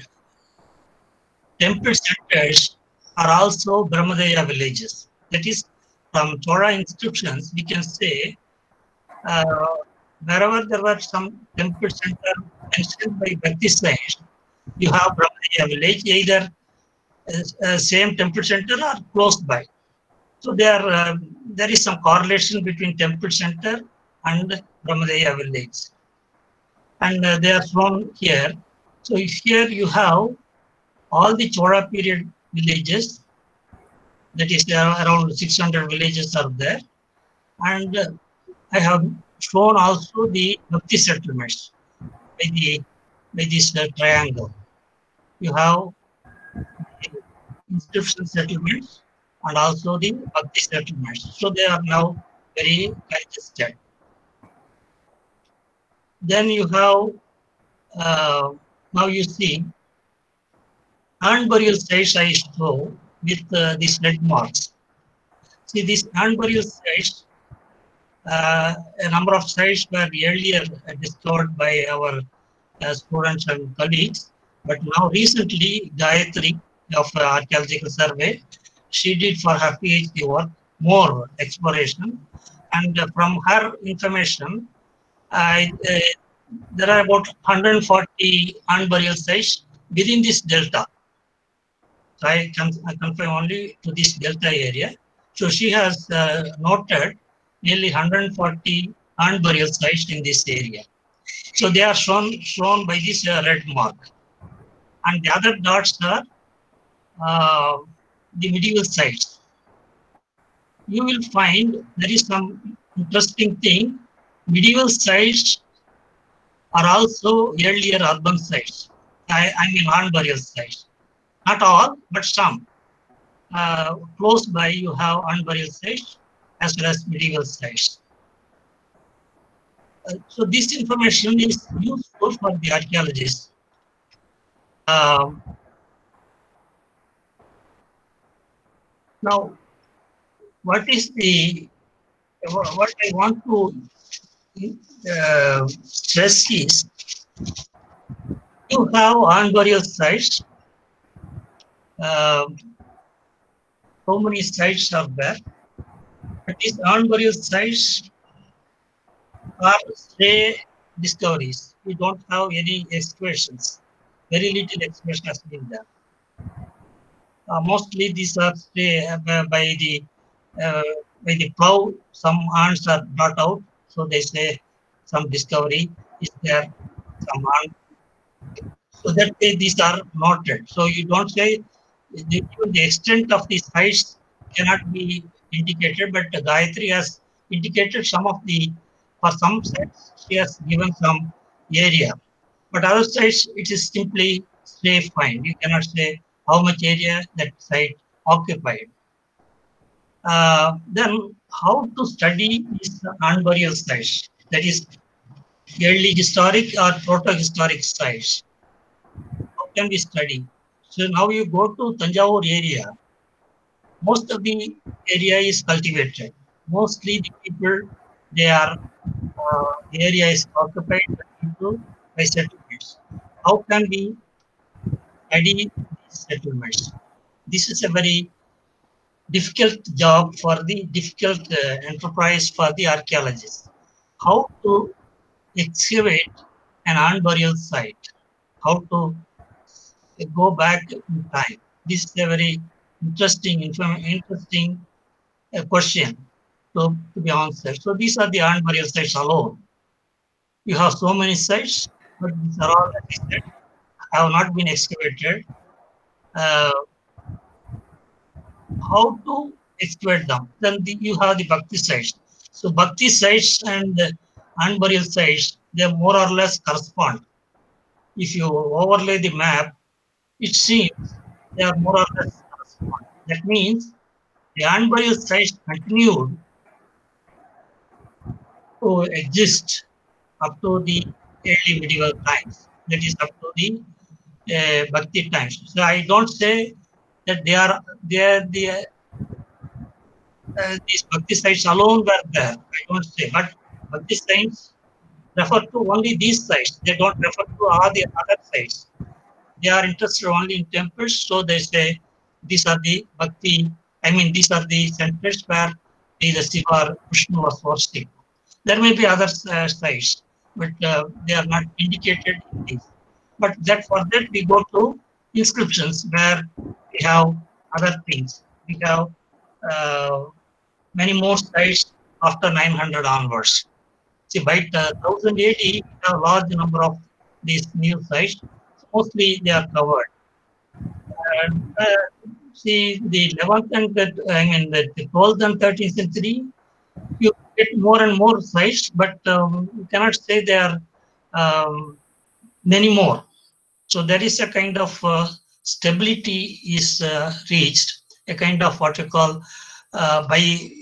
temple centers are also Brahmadeya villages. That is, from Chola inscriptions, we can say wherever there were some temple center mentioned by Bhakti saints, you have Brahmadeya village, either same temple center or close by. So there is some correlation between temple center and Brahmadeya village. And they are shown here. So here you have all the Chola period villages, that is around 600 villages are there. And I have shown also the Bhakti settlements by this triangle. You have the inscription settlements and also the Bhakti settlements. So they are now very congested. Then you have, now you see, urn burial sites I show with these red marks. See, these urn burial sites, a number of sites were earlier discovered by our students and colleagues. But now recently, Gayatri of Archaeological Survey, she did for her PhD work more exploration, and from her information, there are about 140 unburial sites within this delta. So I confine only to this delta area. So she has noted nearly 140 unburial sites in this area. So they are shown by this red mark. And the other dots are the medieval sites. You will find there is some interesting thing. Medieval sites are also earlier urban sites. I mean unburial sites. Not all, but some. Close by you have unburial sites as well as medieval sites. So this information is useful for the archaeologists. Now, what I want to stress is, you have unburial sites. So many sites are there. But these unburial sites are stray discoveries. We don't have any excavations. Very little excavation has been done. Mostly these are stray by the plow. Some ants are brought out, so they say some discovery is there. Some ant. So that way these are noted. So you don't say the extent of the sites cannot be indicated, but Gayatri has indicated some of the, for some sites she has given some area, but other sites it is simply stray find. You cannot say how much area that site occupied. Then how to study these unburial sites, that is early historic or proto-historic sites. How can we study? So now you go to Tanjavur area, most of the area is cultivated. Mostly the people, they are, the area is occupied by settlements. How can we study these settlements? This is a very difficult job for the difficult enterprise for the archaeologists. How to excavate an unburial site? How to go back in time? This is a very interesting question to be answered. So these are the unburial sites alone. You have so many sites, but these are all, as I said, have not been excavated. How to excavate them? Then you have the Bhakti sites. So Bhakti sites and unburial sites, they more or less correspond. If you overlay the map, it seems they are more or less correspond. That means the unburial sites continued to exist up to the early medieval times. That is up to the Bhakti times. So I don't say that these Bhakti sites alone were there. I don't say, but Bhakti sites refer to only these sites. They don't refer to all the other sites. They are interested only in temples, so they say these are the Bhakti. I mean, these are the centers where either Shiva or Vishnu was worshipped. There may be other sites, but they are not indicated in these. But for that we go to inscriptions where we have other things. We have many more sites after 900 onwards. See, by 1000 AD, we have a large number of these new sites. Mostly they are covered. See, the 11th and the 12th and 13th century, you get more and more sites, but you cannot say there are many more. So there is a kind of stability is reached, a kind of what you call by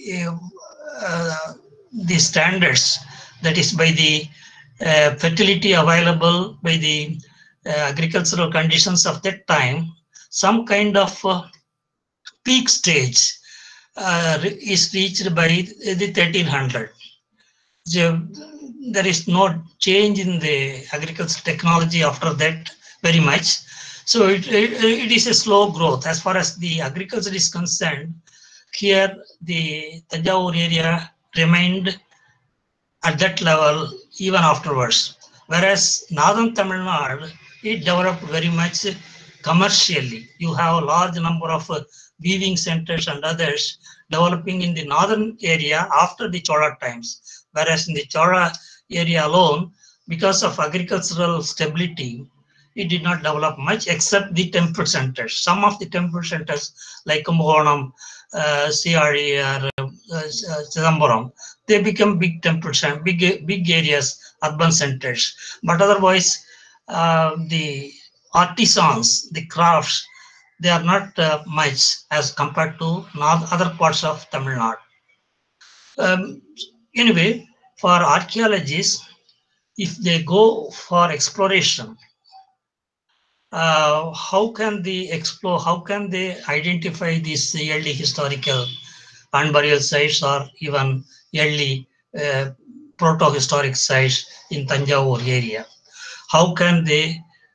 the standards, that is by the fertility available, by the agricultural conditions of that time, some kind of peak stage is reached by the 1300. So there is no change in the agricultural technology after that very much, So it is a slow growth. As far as the agriculture is concerned, here the Tanjavur area remained at that level even afterwards. Whereas northern Tamil Nadu, it developed very much commercially. You have a large number of weaving centers and others developing in the northern area after the Chola times. Whereas in the Chola area alone, because of agricultural stability, it did not develop much except the temple centers. Some of the temple centers like Kumbakonam, CRE or Chidambaram, they become big temples and big areas, urban centers. But otherwise, the artisans, the crafts, they are not much as compared to other parts of Tamil Nadu. Anyway, for archaeologists, if they go for exploration, how can they explore, how can they identify these early historical burial sites or even early proto-historic sites in Tanjavur area? How can they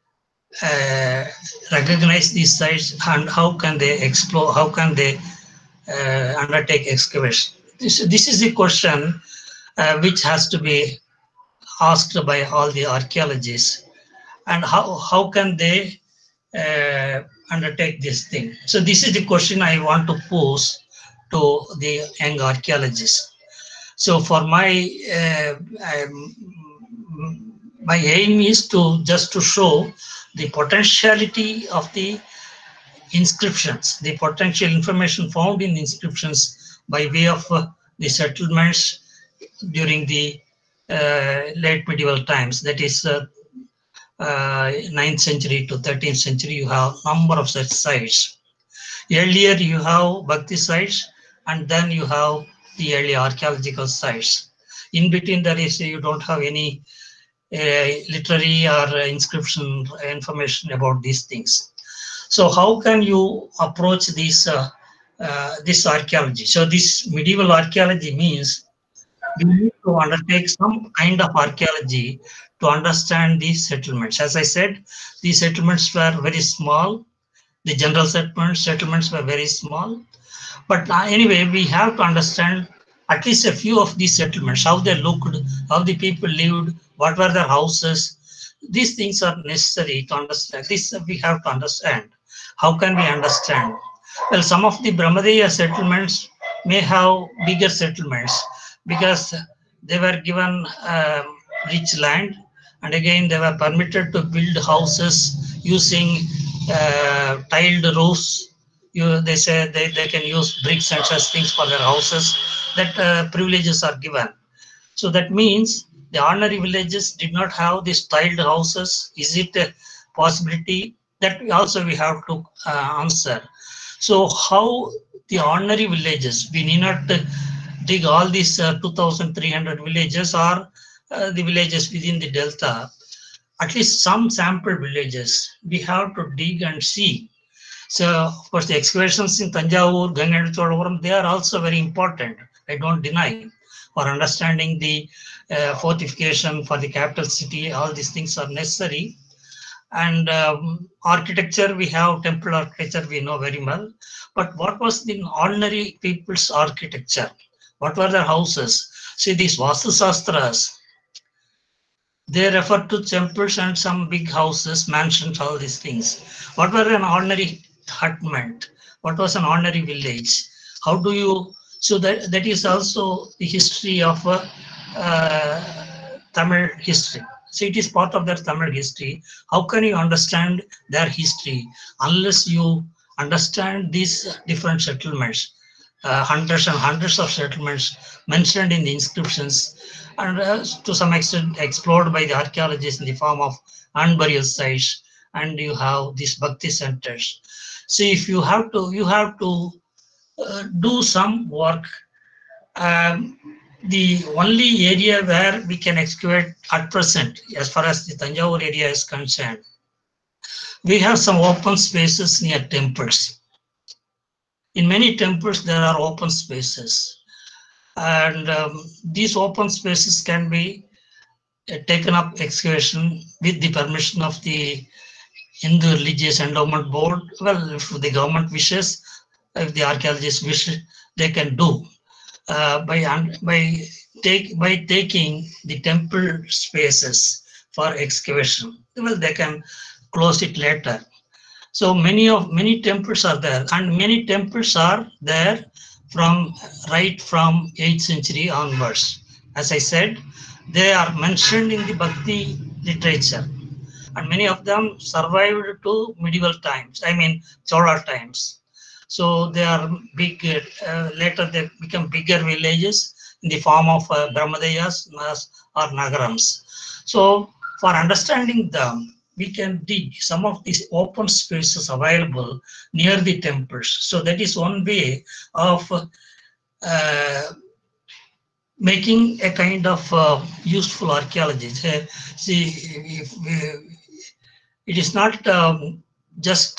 recognize these sites and how can they explore, how can they undertake excavation? This is the question which has to be asked by all the archaeologists, and how can they undertake this thing? So this is the question I want to pose to the young archaeologists. So for my aim is to just to show the potentiality of the inscriptions, the potential information found in inscriptions by way of the settlements during the late medieval times, that is 9th century to 13th century. You have number of such sites. Earlier you have Bhakti sites and then you have the early archaeological sites. In between there is, you don't have any literary or inscription information about these things. So how can you approach this archaeology? So this medieval archaeology means we need to undertake some kind of archaeology to understand these settlements. As I said, these settlements were very small. The general settlements were very small. But anyway, we have to understand at least a few of these settlements, how they looked, how the people lived, what were their houses. These things are necessary to understand. This we have to understand. How can we understand? Well, some of the Brahmadeya settlements may have bigger settlements because they were given rich land, and again they were permitted to build houses using tiled roofs. They say they can use bricks and such things for their houses. That privileges are given. So that means the ordinary villages did not have these tiled houses. Is it a possibility? That also we have to answer. So how the ordinary villages, we need not dig all these 2,300 villages or the villages within the delta. At least some sample villages we have to dig and see. So of course the excavations in Tanjavur, Gangadicholavaram, they are also very important. I don't deny. For understanding the fortification for the capital city, all these things are necessary. And architecture, we have temple architecture, we know very well. But what was the ordinary people's architecture? What were their houses? See, these Vastu Sastras, they refer to temples and some big houses, mansions, all these things. What were an ordinary hut meant? What was an ordinary village? How do you, so that is also the history of Tamil history. So it is part of their Tamil history. How can you understand their history unless you understand these different settlements? Hundreds and hundreds of settlements mentioned in the inscriptions, and to some extent explored by the archaeologists in the form of unburial sites, and you have these Bhakti centers. So if you have to do some work. The only area where we can excavate at present, as far as the Tanjavur area is concerned, we have some open spaces near temples. In many temples, there are open spaces. And these open spaces can be taken up excavation with the permission of the Hindu Religious Endowment Board. Well, if the government wishes, if the archaeologists wish, they can do by taking the temple spaces for excavation. Well, they can close it later. So many temples are there, and many temples are there from 8th century onwards. As I said, they are mentioned in the Bhakti literature, and many of them survived to medieval times. I mean Chola times. So they are big. Later they become bigger villages in the form of Brahmadeyas or Nagarams. So for understanding them, we can dig some of these open spaces available near the temples. So that is one way of making a kind of useful archaeology. See, it is not just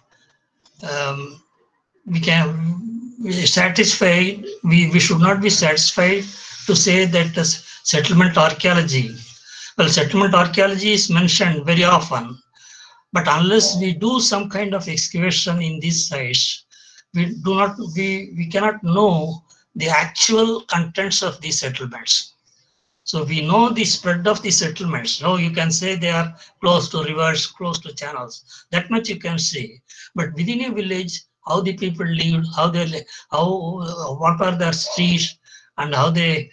we can be satisfied. We should not be satisfied to say that the settlement archaeology. Well, settlement archaeology is mentioned very often, but unless we do some kind of excavation in these sites, we cannot know the actual contents of these settlements. So we know the spread of the settlements. So you can say they are close to rivers, close to channels. That much you can say. But within a village, how the people lived, what are their streets, and how they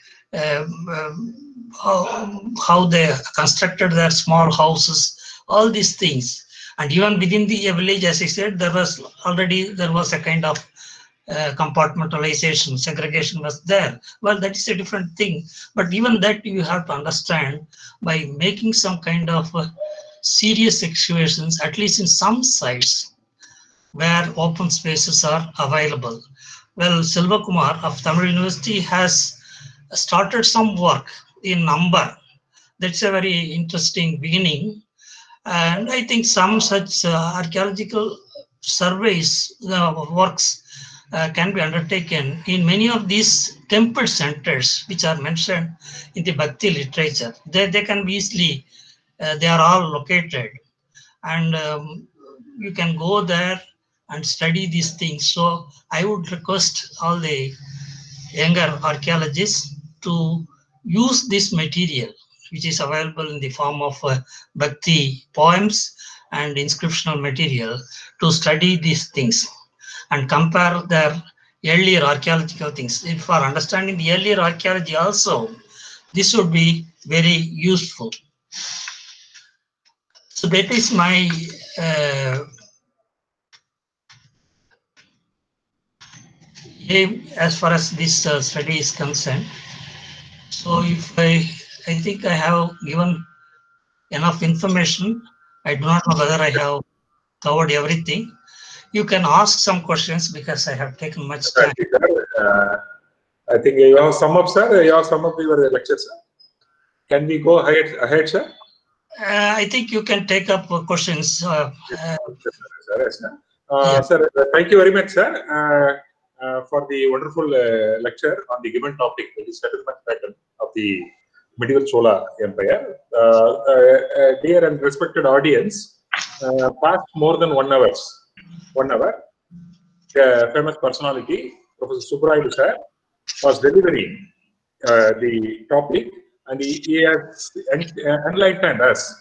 how they constructed their small houses, all these things. And even within the village, as I said, there was a kind of compartmentalization, segregation was there. Well, that is a different thing. But even that you have to understand by making some kind of serious excavations, at least in some sites where open spaces are available. Well, Silva Kumar of Tamil University has started some work in Ambar. That's a very interesting beginning. And I think some such archaeological surveys, works can be undertaken in many of these temple centers which are mentioned in the Bhakti literature. They can be easily, they are all located, and you can go there and study these things. So I would request all the younger archaeologists to use this material which is available in the form of Bhakti poems and inscriptional material to study these things and compare their earlier archaeological things. For understanding the earlier archaeology also, this would be very useful. So that is my aim as far as this study is concerned. So if I think I have given enough information. I do not know whether I have covered everything. You can ask some questions because I have taken much time. I think you have sum up, sir. You have sum up your lecture, sir. Can we go ahead, sir? I think you can take up questions. Sir, thank you very much, sir, for the wonderful lecture on the given topic, the settlement pattern of the medieval Chola Empire. Dear and respected audience, past more than 1 hour. The famous personality, Professor Subbarayu sir, was delivering the topic, and he has enlightened us.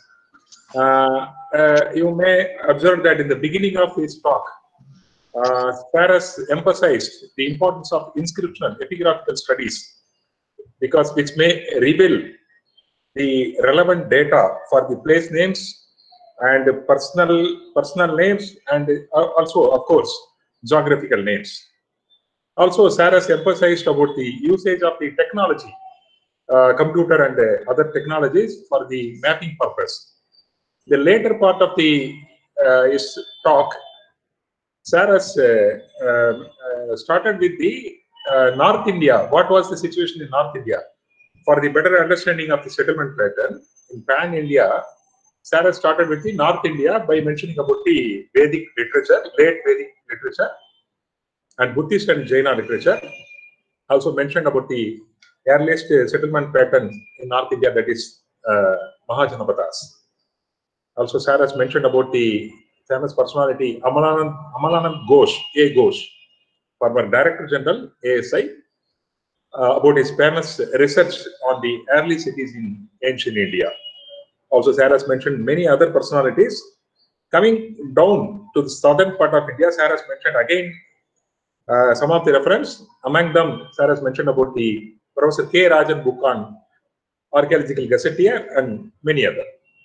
You may observe that in the beginning of his talk, sir has emphasized the importance of inscriptional epigraphical studies, because which may reveal the relevant data for the place names and personal names, and also, of course, geographical names. Also, sir has emphasized about the usage of the technology, computer and other technologies for the mapping purpose. The later part of his talk, sir has started with the North India. What was the situation in North India? For the better understanding of the settlement pattern in Pan India, sir has started with the North India by mentioning about the Vedic literature, late Vedic literature, and Buddhist and Jaina literature. Also mentioned about the earliest settlement pattern in North India, that is Mahajanapadas. Also, sir has mentioned about the famous personality Amalanand Ghosh, A. Ghosh, former Director General, ASI, about his famous research on the early cities in ancient India. Also, Sarah has mentioned many other personalities. Coming down to the southern part of India, Sarah has mentioned again some of the reference. Among them, Sarah has mentioned about the Professor K. Rajan book on archaeological gazetteer and many other.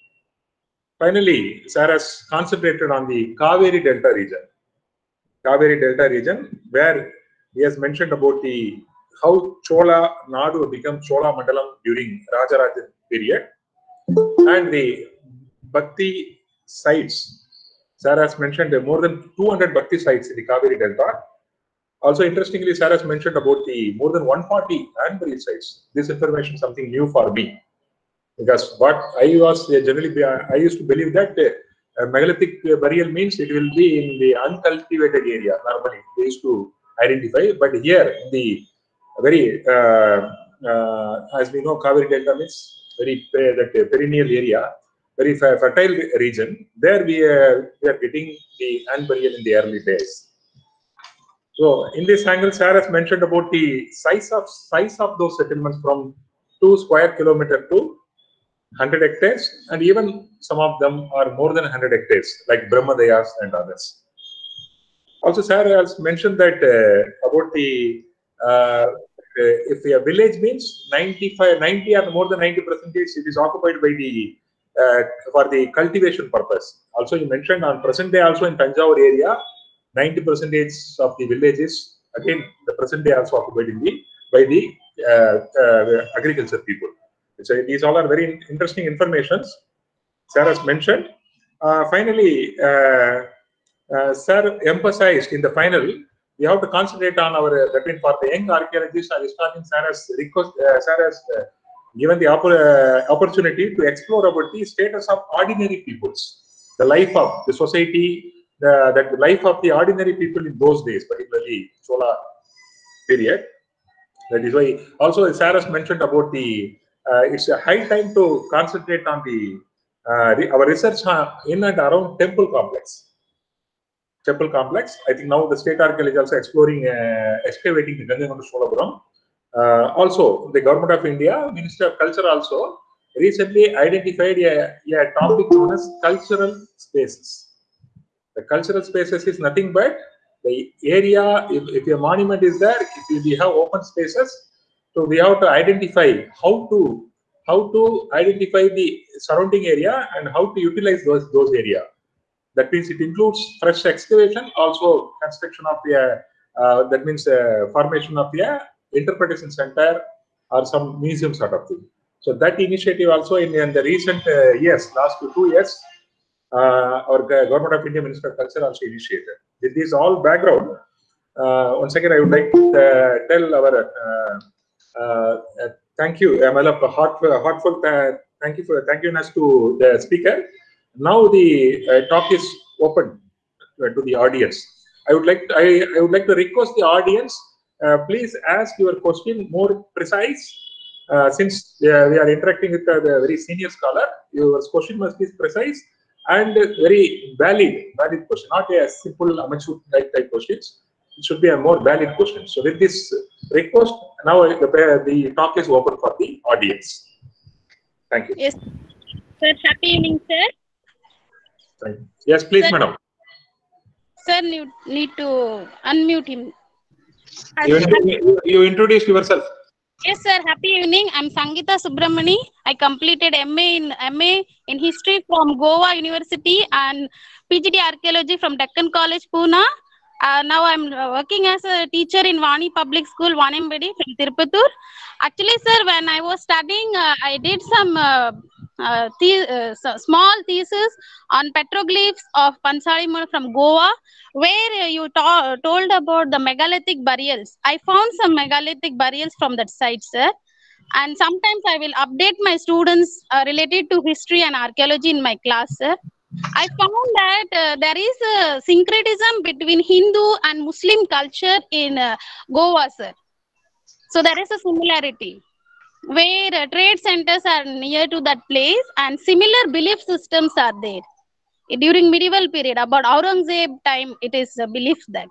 Finally, Sarah has concentrated on the Kaveri Delta region. Kaveri Delta region, where he has mentioned about the how Chola Nadu became Chola Mandalam during Rajaraja period, and the Bhakti sites. Sarah has mentioned more than 200 Bhakti sites in the Kaveri Delta. Also, interestingly, Sarah has mentioned about the more than 140 hand burial sites. This information is something new for me, because what I was generally, I used to believe that megalithic burial means it will be in the uncultivated area. Normally, they used to identify, but here in the very, as we know, Kaveri Delta means very perennial area, very fertile region. There we are getting the hand burial in the early days. So in this angle, Sarah has mentioned about the size of those settlements from 2 square kilometers to 100 hectares, and even some of them are more than 100 hectares, like Brahmadayas and others. Also, Sarah has mentioned that about the if a village means 90 or more than 90%, it is occupied by the for the cultivation purpose. Also, you mentioned on present day also in Tanjavur area, 90% of the villages, again, the present day also occupied by the agriculture people. So these all are very interesting informations Sarah has mentioned. Finally, Sir emphasized in the final, we have to concentrate on our, that means for the young archaeologists or historians, Sarah's request, Sarah's given the opportunity to explore about the status of ordinary peoples, the life of the society, the life of the ordinary people in those days, particularly Chola period. That is why also Sarah mentioned about the it's a high time to concentrate on the our research in and around temple complex. Temple complex. I think now the state archaeology is also exploring excavating the Ganjakonda Solapuram. Also, the government of India, Minister of Culture also recently identified a topic known as cultural spaces. The cultural spaces is nothing but the area, if a monument is there, if we have open spaces, so we have to identify how to identify the surrounding area and how to utilize those areas. That means it includes fresh excavation, also construction of the, that means formation of the interpretation center or some museum sort of thing. So that initiative also in the recent years, last 2 years, our Government of India Minister of Culture also initiated. With this all background, once again I would like to tell our thank you, heartfelt thank you to the speaker. Now the talk is open to the audience. I would like to request the audience, please ask your question more precise. Since we are interacting with a very senior scholar, your question must be precise and very valid question, not a simple amateur type questions. It should be a more valid question. So with this request, now the talk is open for the audience. Thank you. Yes, sir. Happy evening, sir. Thank you. Yes, please, Sir, madam. Sir, you need to unmute him. You introduced yourself. Yes, sir. Happy evening. I'm Sangeeta Subramani. I completed MA in History from Goa University and PGD Archaeology from Deccan College, Pune. Now I'm working as a teacher in Vani Public School, Vanembedi from Tirupattur. Actually, sir, when I was studying, I did some small thesis on petroglyphs of Pansalimala from Goa, where you told about the megalithic burials. I found some megalithic burials from that site, sir. And sometimes I will update my students related to history and archaeology in my class, sir. I found that there is a syncretism between Hindu and Muslim culture in Goa, sir. So there is a similarity. where trade centers are near to that place, and similar belief systems are there. During medieval period, about Aurangzeb time, it is believed that.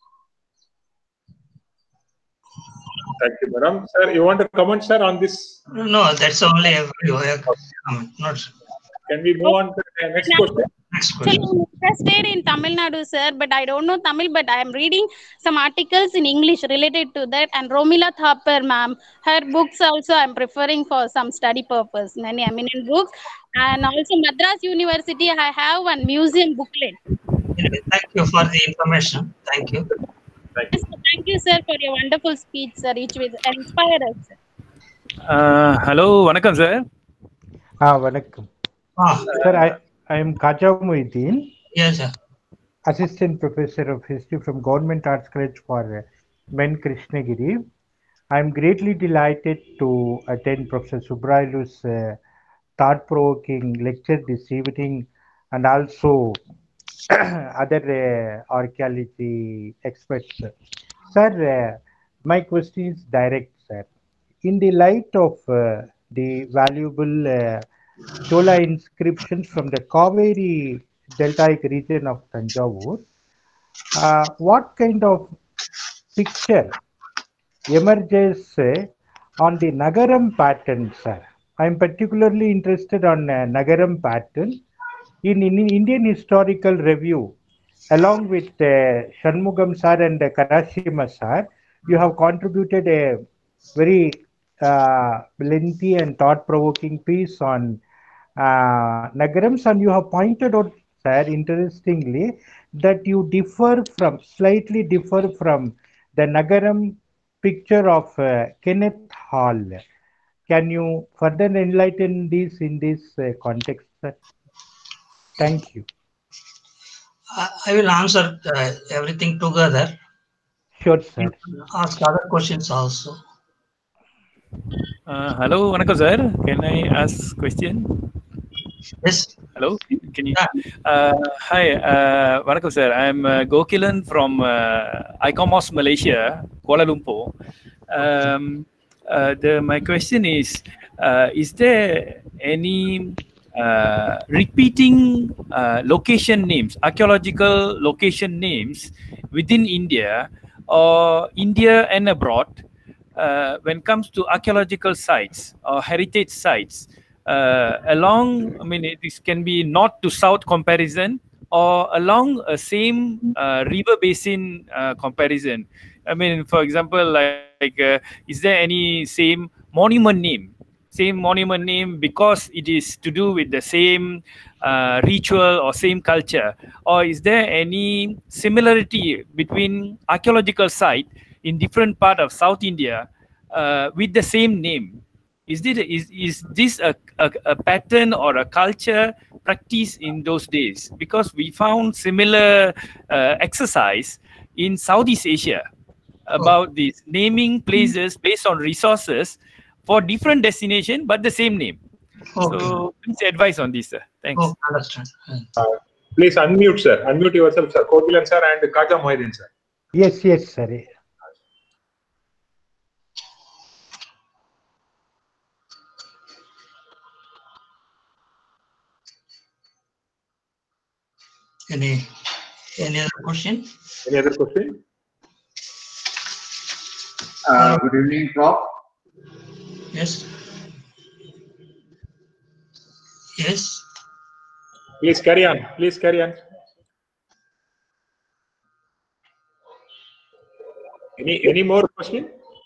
Thank you, madam. Sir, you want to comment, sir, on this? No, that's only not. Can we move on to the next question? Next Actually, question. I'm interested in Tamil Nadu, sir, but I don't know Tamil, but I am reading some articles in English related to that. And Romila Thapar, ma'am, her books also I'm preferring for some study purpose, many eminent books. And also Madras University, I have one museum booklet. Anyway, thank you for the information. Thank you. Thank you. Thank you, sir, for your wonderful speech, sir. Each will inspire us, sir. Hello, வணக்கம் sir. வணக்கம். Ah, Sir, I am Kaja Muhyiddin, yes, sir. Assistant Professor of History from Government Arts College for Men Krishnagiri. I am greatly delighted to attend Professor Subrailu's thought-provoking lecture this evening, and also other archaeology experts. Sir, my question is direct, sir. In the light of the valuable Chola inscriptions from the Kaveri deltaic region of Tanjavur, what kind of picture emerges on the Nagaram pattern, sir? I am particularly interested on Nagaram pattern. In Indian Historical Review, along with Shanmugam sir and Karashima sir, you have contributed a very lengthy and thought-provoking piece on Nagarams, and you have pointed out, sir, interestingly, that you slightly differ from the Nagaram picture of Kenneth Hall. Can you further enlighten this in this context, sir? Thank you. I will answer everything together. Sure, sir. Ask other questions also. Hello, வணக்கம் sir. Can I ask question? Yes. Hello, can you? Hi, வணக்கம் sir. I'm Gokilan from ICOMOS Malaysia, Kuala Lumpur. My question is there any repeating location names, archaeological location names within India or India and abroad when it comes to archaeological sites or heritage sites along, I mean, it can be north to south comparison or along a same river basin comparison. I mean, for example, like is there any same monument name? Same monument name because it is to do with the same ritual or same culture, or is there any similarity between archaeological site in different part of South India with the same name? Is this a pattern or a culture practice in those days? Because we found similar exercise in Southeast Asia about this naming places based on resources for different destination but the same name. Okay. So please advise on this, sir. Thanks. Oh, understand. Please unmute, sir. Unmute yourself, sir. Kokilan sir and Kaja Muhyiddin, sir. Yes, sir. Any other question? Any other question? Good evening, Prof. Yes. Yes. Please carry on. Please carry on. Any more question?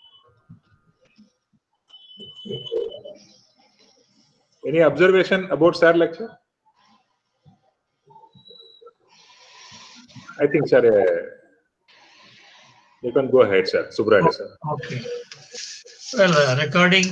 Any observation about sir lecture? I think, sir, you can go ahead, sir. Subrailu, sir. Okay. Well, regarding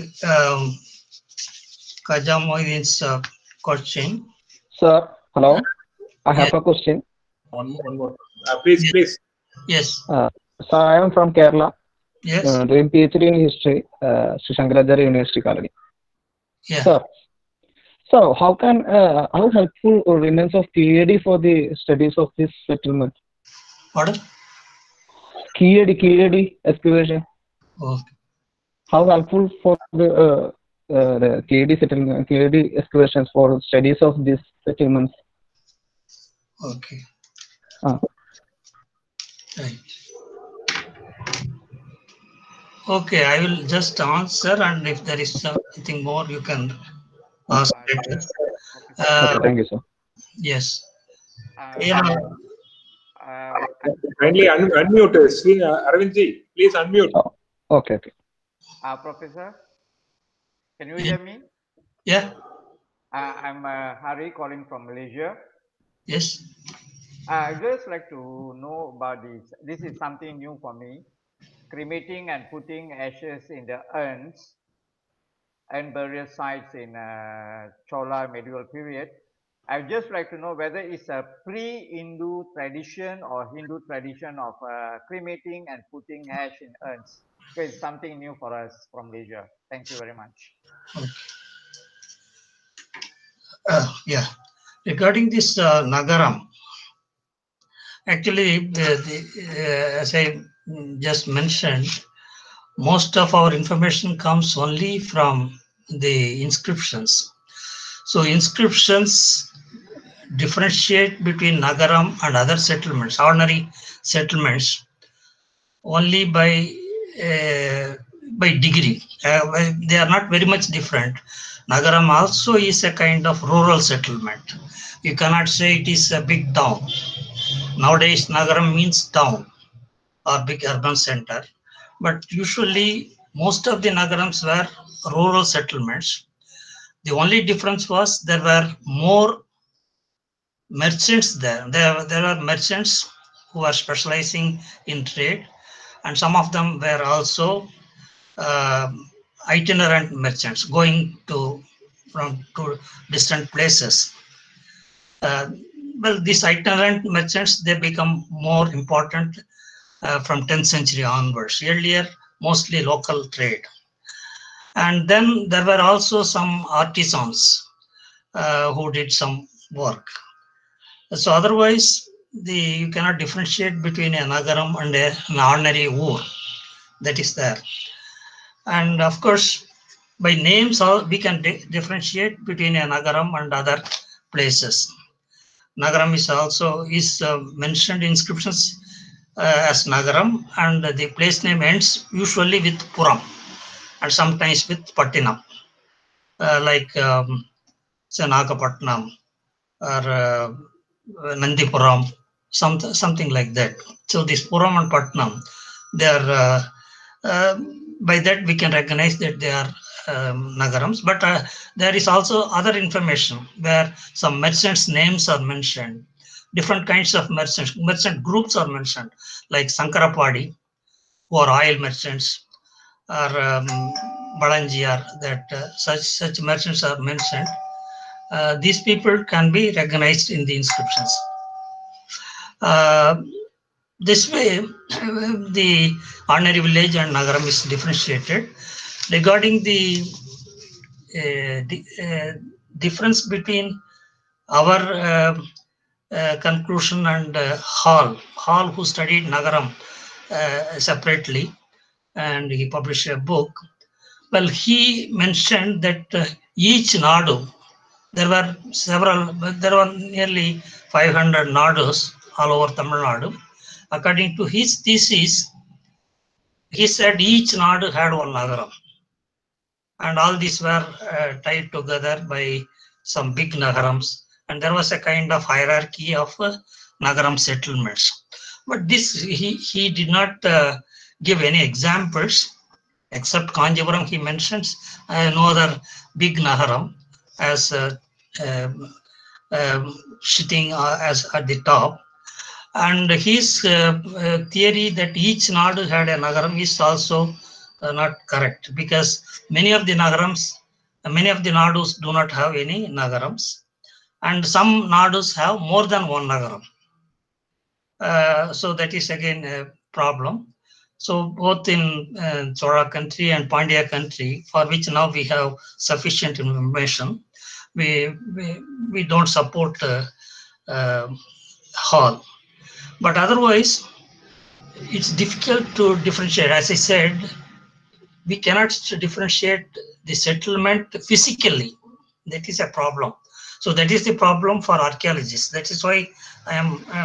Kaja Muhyiddin's question. Sir, hello. I have a question. One more. Please. Yes. Sir, I am from Kerala. Yes. Doing PhD in history, Sri Shankaracharya University College. Yeah. Sir, so how helpful remains of KAD for the studies of this settlement? Pardon? KAD excavation. Okay. how helpful for the KD settlement, KD excavations for studies of these settlements? Okay. Right. Okay, I will just answer, and if there is something more, you can ask later. Okay, thank you, sir. Yes. Kindly unmute. See, Arvindji, please unmute. Oh, okay. Professor, can you hear me? Yeah. I'm Hari calling from Malaysia. Yes. I'd just like to know about this. This is something new for me. Cremating and putting ashes in the urns and burial sites in Chola medieval period. I'd just like to know whether it's a pre-Hindu tradition or Hindu tradition of cremating and putting ash in urns. Because it's something new for us from Malaysia. Thank you very much. Yeah. Regarding this Nagaram, actually, as I just mentioned, most of our information comes only from the inscriptions. So inscriptions differentiate between Nagaram and other settlements, ordinary settlements, only by degree. They are not very much different. Nagaram also is a kind of rural settlement. You cannot say it is a big town. Nowadays, Nagaram means town or big urban center. But usually, most of the Nagarams were rural settlements. The only difference was there were more merchants there. There were merchants who were specializing in trade, and some of them were also itinerant merchants going to distant places. Well, these itinerant merchants, they become more important from 10th century onwards. Earlier, mostly local trade. And then there were also some artisans who did some work. So otherwise, you cannot differentiate between a Nagaram and an ordinary Ur. That is there. And of course, by names, we can differentiate between a Nagaram and other places. Nagaram is also mentioned in inscriptions as Nagaram, and the place name ends usually with Puram and sometimes with Pattinam, like Nagapatnam or Nandipuram, something like that. So this Puram and Patnam, they are by that we can recognize that they are Nagarams. But there is also other information where some merchants' names are mentioned. Different kinds of merchant groups are mentioned, like Sankarapadi, who are oil merchants, or Balanjiyar, that such merchants are mentioned. These people can be recognized in the inscriptions. This way, the ordinary village and Nagaram is differentiated. Regarding the difference between our conclusion and Hall, who studied Nagaram separately, and he published a book. Well, he mentioned that each Nadu, there were nearly 500 Nadus all over Tamil Nadu. According to his thesis, he said each Nadu had one Nagaram. And all these were tied together by some big Nagarams. And there was a kind of hierarchy of Nagaram settlements. But this, he did not give any examples, except Kanjipuram he mentions, no other big Nagaram as sitting as at the top. And his theory that each Nadu had a Nagaram is also not correct, because many of the Nadus do not have any Nagarams, and some Nadus have more than one Nagaram. So that is again a problem. So both in Chola country and Pandya country, for which now we have sufficient information, we don't support Hall. But otherwise, it's difficult to differentiate. As I said, we cannot differentiate the settlement physically. That is a problem. So that is the problem for archaeologists. That is why I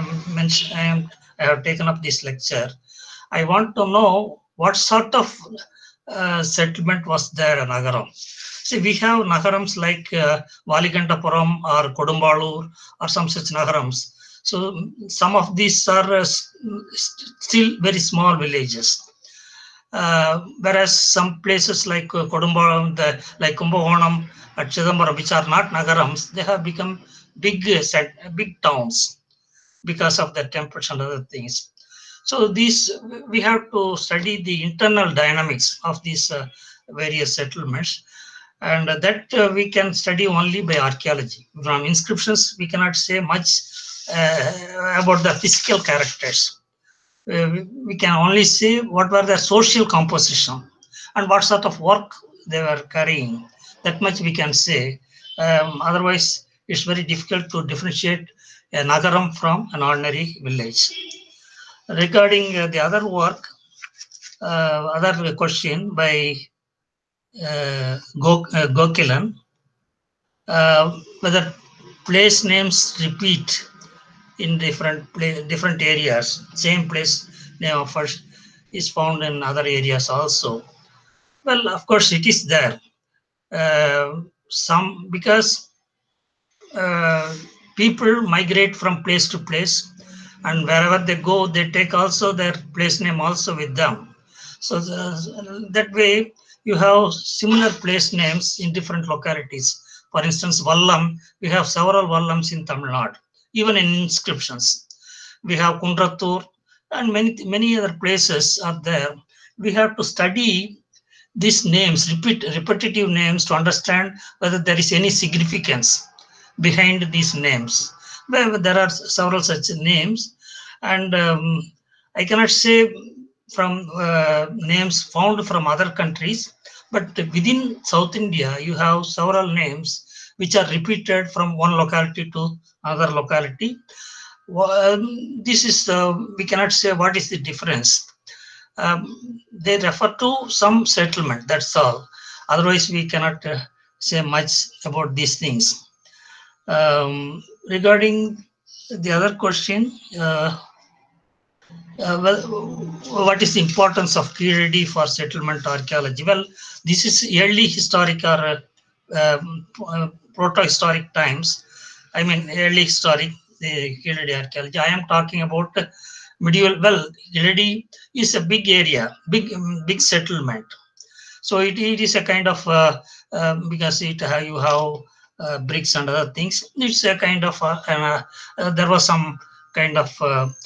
have taken up this lecture. I want to know what sort of settlement was there in Nagaram. See, we have Nagarams like Valigantapuram or Kodumbalur or some such Nagarams. So some of these are still very small villages. Whereas some places like Kodumbalam, like Kumbakonam at Chidambaram, which are not Nagarams, they have become big towns because of the temperature and other things. So these, we have to study the internal dynamics of these various settlements, and that we can study only by archaeology. From inscriptions, we cannot say much about the physical characters. We can only say what were their social composition and what sort of work they were carrying. That much we can say. Otherwise, it's very difficult to differentiate a Nagaram from an ordinary village. Regarding the other work, other question by Gokilan, whether place names repeat in different areas, same place name of first is found in other areas also. Well, of course it is there. Because people migrate from place to place, and wherever they go, they take also their place name also with them. So that way you have similar place names in different localities. For instance, Vallam, we have several Vallams in Tamil Nadu, even in inscriptions. We have Kundratur and many other places are there. We have to study these names, repetitive names, to understand whether there is any significance behind these names. Well, there are several such names, and I cannot say from names found from other countries, but within South India, you have several names which are repeated from one locality to another locality. This is, we cannot say what is the difference. They refer to some settlement, that's all. Otherwise, we cannot say much about these things. Regarding the other question, what is the importance of Keeladi for settlement archaeology? Well, this is early historic or proto-historic times. I mean, early historic, the Keeladi archaeology. I am talking about medieval. Well, Keeladi is a big area, big settlement. So it is a kind of, because you have bricks and other things, it's a kind of, there was some kind of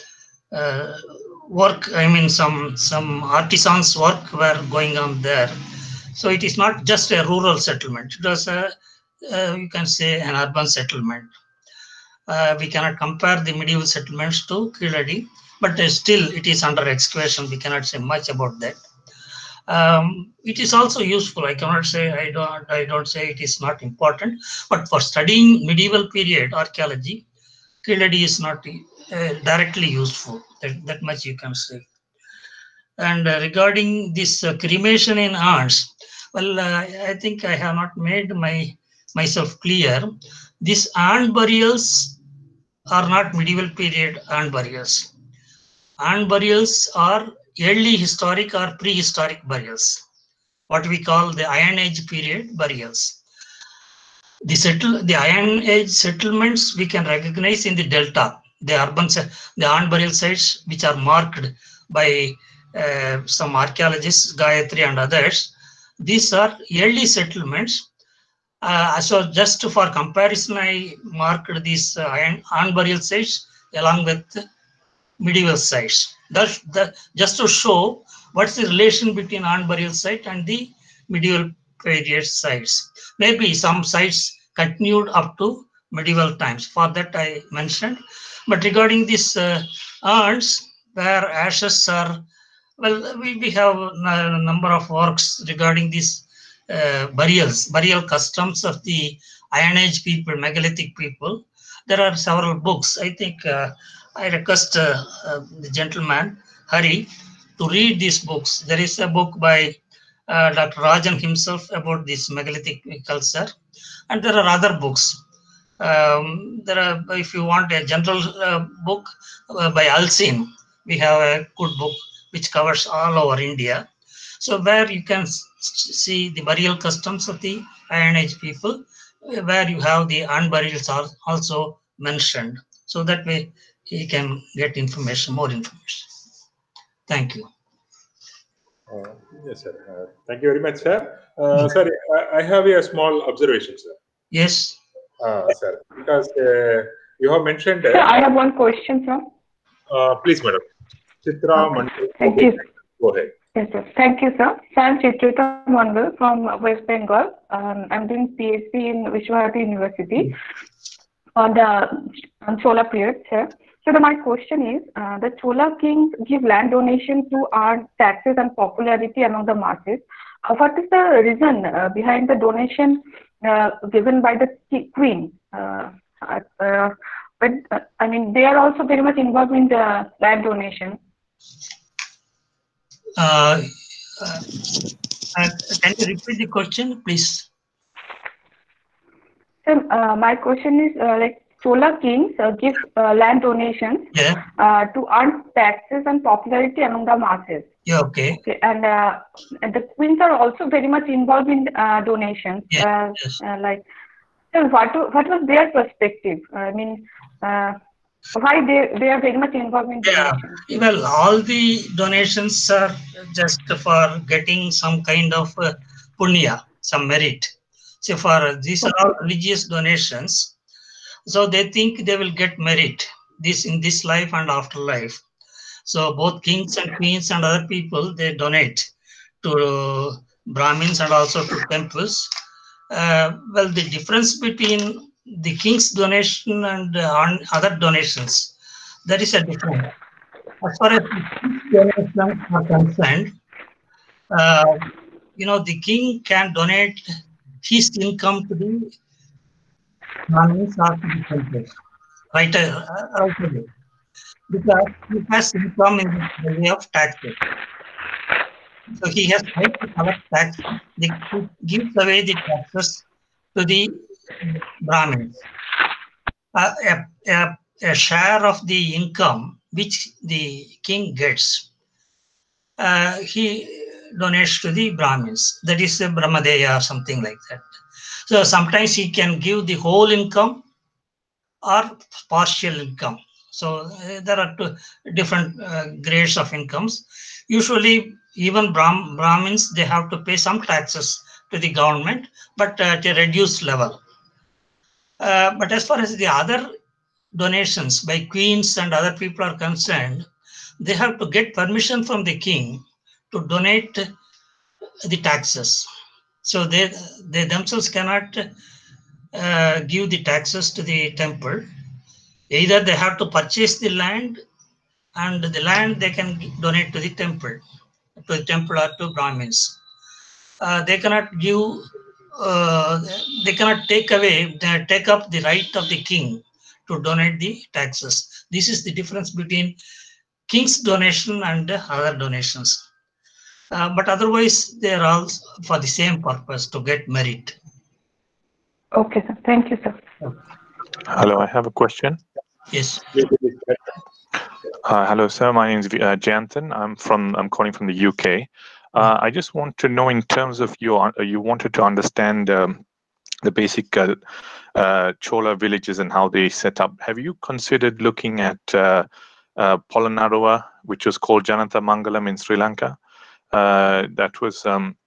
work, I mean some artisans work were going on there. So it is not just a rural settlement, it was you can say an urban settlement. We cannot compare the medieval settlements to Keeladi, but still it is under excavation. We cannot say much about that. It is also useful. I cannot say, I don't say it is not important, but for studying medieval period archaeology, Keeladi is not directly useful. That much you can say. And regarding this cremation in urns, well, I think I have not made myself clear. These urn burials are not medieval period urn burials. Urn burials are early historic or prehistoric burials, what we call the Iron Age period burials. The Iron Age settlements we can recognize in the delta, the urn burial sites which are marked by some archaeologists, Gayatri and others. These are early settlements. So just for comparison, I marked these urn burial sites along with medieval sites. Just to show what's the relation between urn burial site and the medieval period sites. Maybe some sites continued up to medieval times. For that I mentioned. But regarding these urns where ashes are, well, we have a number of works regarding these burial customs of the Iron Age people, megalithic people. There are several books. I think I request the gentleman, Hari, to read these books. There is a book by Dr. Rajan himself about this megalithic culture, and there are other books. There are, if you want a general book by Alcin, we have a good book which covers all over India. So where you can see the burial customs of the Iron Age people, where you have the unburials are also mentioned. So that way he can get information, more information. Thank you. Yes, sir. Thank you very much, sir. Sir, I have a small observation, sir. Yes. Sir, because you have mentioned. Sir, I have one question, sir. Please, madam. Chitra Mandal. Thank you. Go ahead. Yes, sir. Thank you, sir. So I'm Chitrita Mandal from West Bengal. I'm doing PhD in Vishwabharati University on the Chola period, sir. So my question is, the Chola kings give land donation to earn taxes and popularity among the masses. What is the reason behind the donation given by the queen? But I mean, they are also very much involved in the land donation. Can you repeat the question, please? So my question is like Chola kings give land donations to earn taxes and popularity among the masses. Yeah, okay. And the queens are also very much involved in donations. Like, so what was their perspective? I mean, why they are very much involved in donations? Well, all the donations are just for getting some kind of punya, some merit. So for these are all religious donations. So they think they will get merit this in this life and afterlife. So both kings and queens and other people, they donate to Brahmins and also to temples. Well, the difference between the king's donation and other donations, there is a difference. As far as the king's donations are concerned, the king can donate his income to the Brahmins or to the temples, right away. Because he has income in the way of taxes. So he has right to collect tax. He gives away the taxes to the Brahmins. A share of the income which the king gets, he donates to the Brahmins. That is a Brahmadeya or something like that. So sometimes he can give the whole income or partial income. So there are two different grades of incomes. Usually, even Brahmins, they have to pay some taxes to the government, but at a reduced level. But as far as the other donations by queens and other people are concerned, they have to get permission from the king to donate the taxes. So they themselves cannot give the taxes to the temple. Either they have to purchase the land, and the land they can donate to the temple or to Brahmins. They cannot give, they cannot take up the right of the king to donate the taxes. This is the difference between king's donation and other donations. But otherwise, they are all for the same purpose, to get merit. Okay, sir. Thank you, sir. Hello, I have a question. Yes. Hello, sir. My name is Janthan. I'm calling from the UK. I just want to know, in terms of you wanted to understand the basic Chola villages and how they set up. Have you considered looking at Polonnaruwa, which was called Janatha Mangalam in Sri Lanka? That was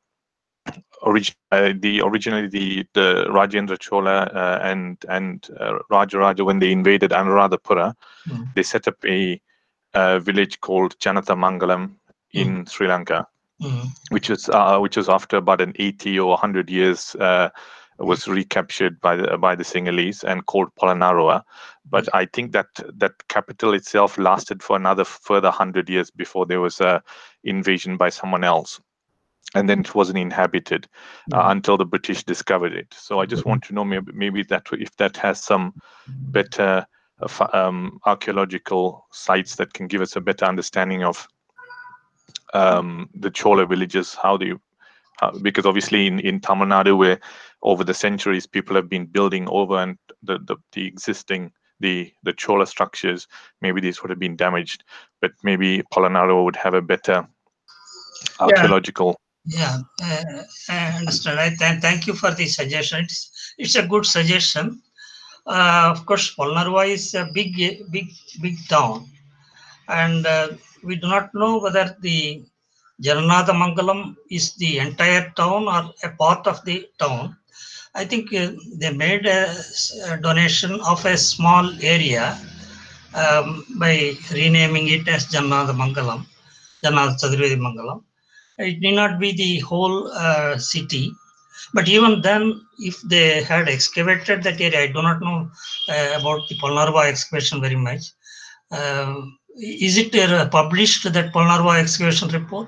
originally the Rajendra Chola and Rajaraja, when they invaded Anuradhapura, they set up a village called Janatha Mangalam in Sri Lanka, which was after about an 80 or 100 years was recaptured by the Sinhalese and called Polonnaruwa. But I think that capital itself lasted for another further 100 years before there was a invasion by someone else. And then it wasn't inhabited until the British discovered it. So I just want to know maybe that if that has some better archaeological sites that can give us a better understanding of the Chola villages, how they because obviously in Tamil Nadu, where over the centuries people have been building over, and the existing the Chola structures, maybe these would have been damaged, but maybe Polonnaruwa would have a better archaeological. Yeah, I understand. Thank you for the suggestion. It's a good suggestion. Of course, Polonnaruwa is a big town, and we do not know whether the Jagannatha Mangalam is the entire town or a part of the town. I think they made a donation of a small area by renaming it as Jagannatha Mangalam, Jagannath Chaturvedi Mangalam. It need not be the whole city, but even then, if they had excavated that area, I do not know about the Polonnaruwa excavation very much. Is it published, that Polonnaruwa excavation report?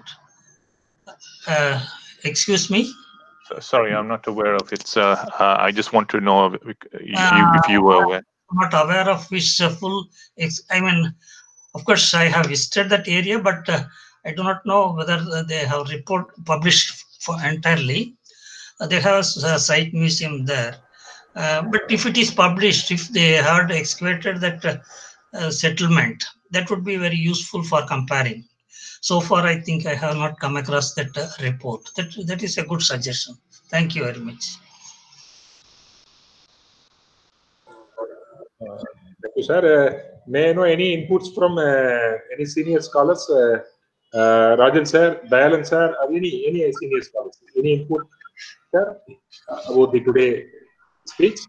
Excuse me? Sorry, I'm not aware of it. I just want to know if you were aware. I'm not aware of which full. I mean, of course, I have visited that area, but I do not know whether they have report published for entirely. They have a site museum there. But if it is published, if they had excavated that settlement, that would be very useful for comparing. So far, I think I have not come across that report. That is a good suggestion. Thank you very much. Thank you, sir. May I know any inputs from any senior scholars? Rajan sir, Dayalan sir, or any senior scholars? Any input, sir, about the today speech?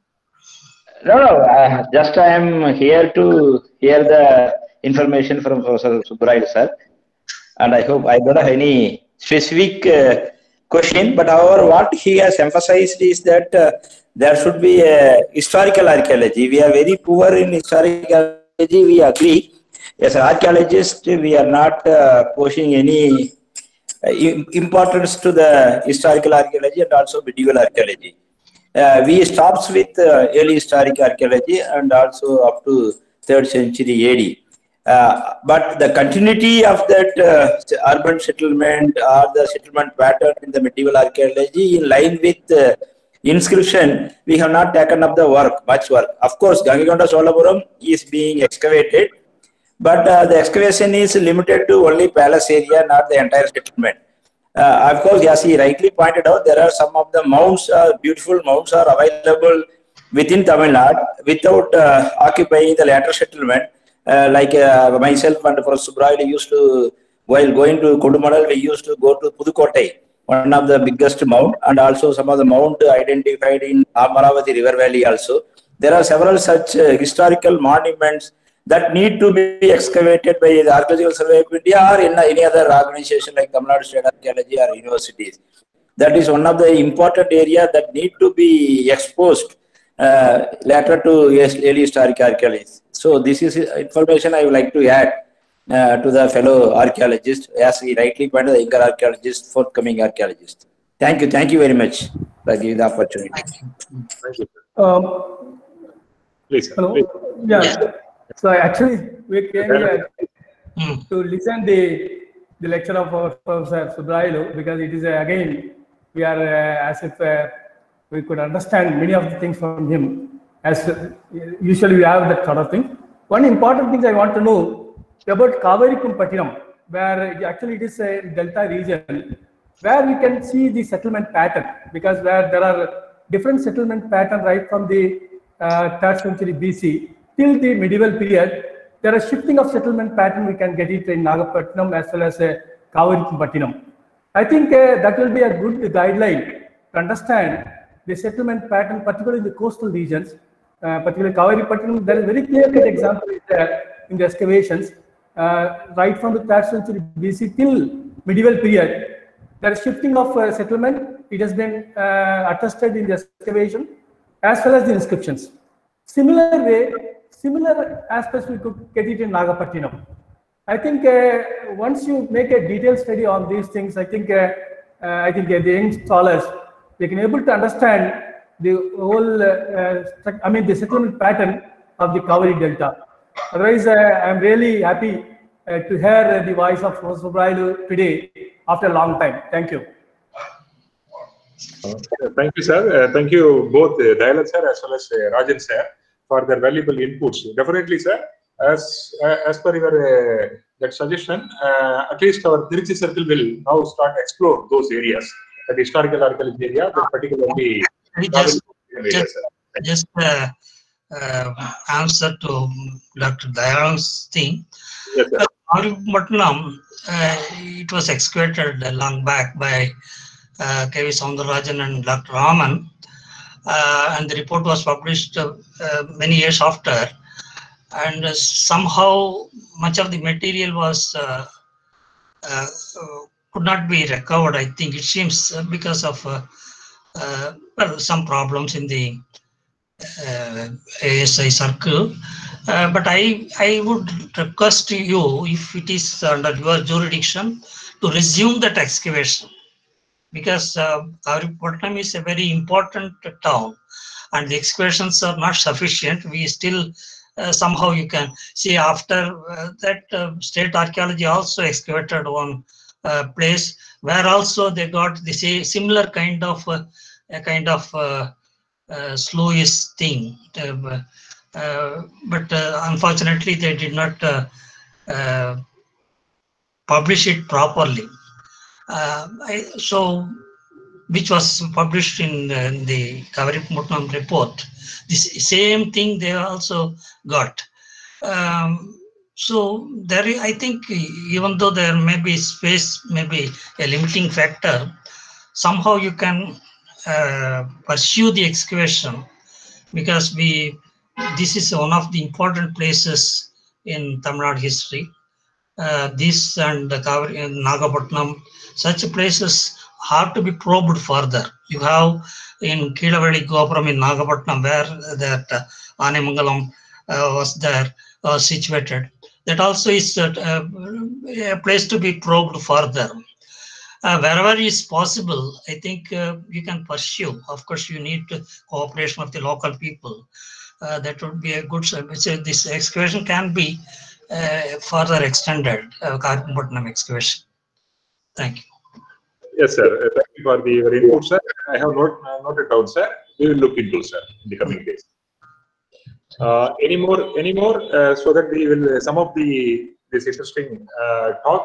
No, just I am here to hear the information from Professor Subrailu sir, and I hope I don't have any specific question, but however what he has emphasized is that there should be a historical archaeology. We are very poor in historical archaeology, we agree. As an archaeologist, we are not posing any importance to the historical archaeology and also medieval archaeology. We stops with early historic archaeology and also up to 3rd century AD. But the continuity of that urban settlement or the settlement pattern in the medieval archaeology in line with inscription, we have not taken up the work, much work. Of course, Gangikonda Solapuram is being excavated, but the excavation is limited to only palace area, not the entire settlement. Of course, as he rightly pointed out, there are some of the mounds, beautiful mounds are available within Tamil Nadu without occupying the later settlement. Like myself and Professor Subrailu used to, while going to Kodumanal, we used to go to Pudukkottai, one of the biggest mount, and also some of the mount identified in Amaravati River Valley also. There are several such historical monuments that need to be excavated by the Archaeological Survey of India or in any other organization like Tamil Nadu State Archaeology or universities. That is one of the important areas that need to be exposed later to early historic archaeology. So this is information I would like to add to the fellow archaeologist, as he rightly pointed, the younger archaeologist, forthcoming archaeologist. Thank you very much for giving the opportunity. Thank you. Please, hello. Please. Yeah. So actually, we came here to listen the lecture of Professor Subrailu, because it is again we are as if we could understand many of the things from him. As usually we have that sort of thing. One important thing I want to know about Kavarikumpattinam, where actually it is a delta region, where we can see the settlement pattern, because where there are different settlement pattern right from the 3rd century BC till the medieval period. There are shifting of settlement pattern, we can get it in Nagapattinam as well as Kavarikumpattinam. I think that will be a good guideline to understand the settlement pattern, particularly in the coastal regions, particularly Kavarikumpattinam. There is very clear-cut example there in the excavations, right from the 3rd century BC till medieval period. There is shifting of settlement. It has been attested in the excavation as well as the inscriptions. Similar way, similar aspects we could get it in Nagapattinam. I think once you make a detailed study on these things, I think the young scholars, they can able to understand the whole, the settlement pattern of the Kaveri Delta. Otherwise, I am really happy to hear the voice of Professor Subrailu today after a long time. Thank you. Thank you, sir. Thank you both Dayalan sir as well as Rajan sir for their valuable inputs. Definitely, sir. As per your that suggestion, at least our Tiruchi circle will now start explore those areas, the historical archaeology area, but particularly just answer to Dr. Dayalan's thing. Yes, sir. It was excavated long back by K.V. Soundararajan and Dr. Raman, and the report was published many years after. And somehow much of the material was could not be recovered. I think it seems because of some problems in the ASI circle. But I would request you, if it is under your jurisdiction, to resume that excavation, because Kaviripatnam is a very important town and the excavations are not sufficient. We still somehow you can see after that state archaeology also excavated one place where also they got the similar kind of slowish thing, but unfortunately they did not publish it properly. So which was published in the Kaviripatnam report. This same thing they also got. So there, I think, even though there may be space, maybe a limiting factor, somehow you can pursue the excavation, because this is one of the important places in Tamil Nadu history. This and Nagapatnam, such places have to be probed further. You have in Kilavadi Gopuram in Nagapatnam, where that Anemangalam was there situated. That also is a place to be probed further. Wherever is possible, I think you can pursue. Of course, you need cooperation of the local people. That would be a good service. This excavation can be further extended, Kaviripatnam excavation. Thank you. Yes, sir. Thank you for your input, sir. I have noted down, sir. We will look into, sir, in the coming days. Any more, so that we will sum up this interesting talk.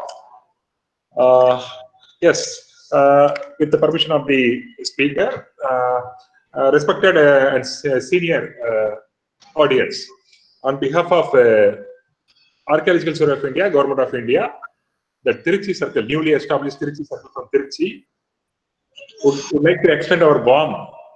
Yes, with the permission of the speaker, respected and senior audience, on behalf of Archaeological Survey of India, Government of India, the Tiruchi Circle, newly established Tiruchi Circle from Tiruchi, would like to extend our warm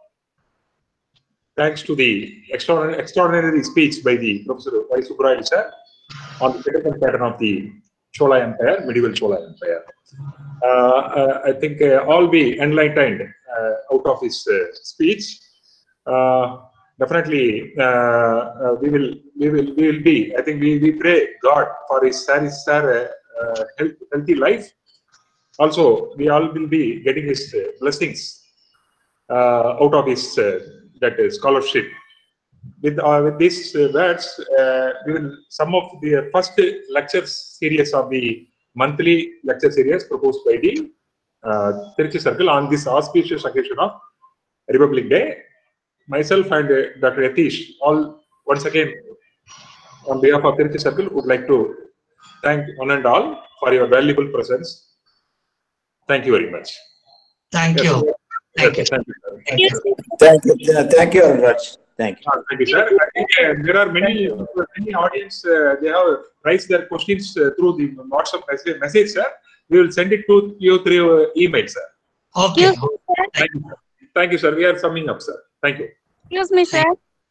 thanks to the extraordinary speech by the Professor Y. Subbarayalu sir on the settlement pattern of the Chola Empire, medieval Chola Empire. I think all be enlightened out of his speach. Definitely, we will be. I think we pray God for his healthy life. Also, we all will be getting his blessings out of his that scholarship. With these words, we will sum up the first lecture series of the monthly lecture series proposed by the Tiruchi Circle on this auspicious occasion of Republic Day. Myself and Dr. Yatish, all once again on behalf of Tiruchi Circle would like to thank one and all for your valuable presence. Thank you very much. Thank you. Thank you. Thank you very much. Thank you. Thank you, sir. I think there are many audience. They have raised their questions through the WhatsApp message, sir. We will send it to you through email, sir. Okay. Thank you, sir. We are summing up, sir. Thank you. Excuse me, sir.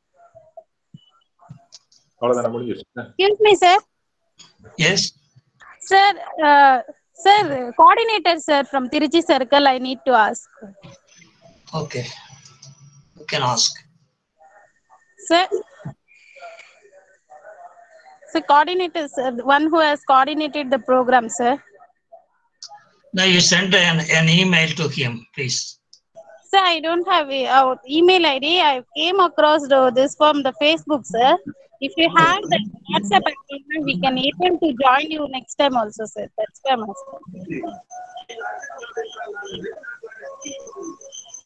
Excuse me, sir. Yes. Sir, coordinator, sir, from Tiruchi Circle, I need to ask. Okay. You can ask. Sir, coordinator, sir, the one who has coordinated the program, sir. Now you send an email to him, please. Sir, I don't have our email ID. I came across this from the Facebook, sir. If you have the WhatsApp account, we can able to join you next time also, sir. That's why I'm asking.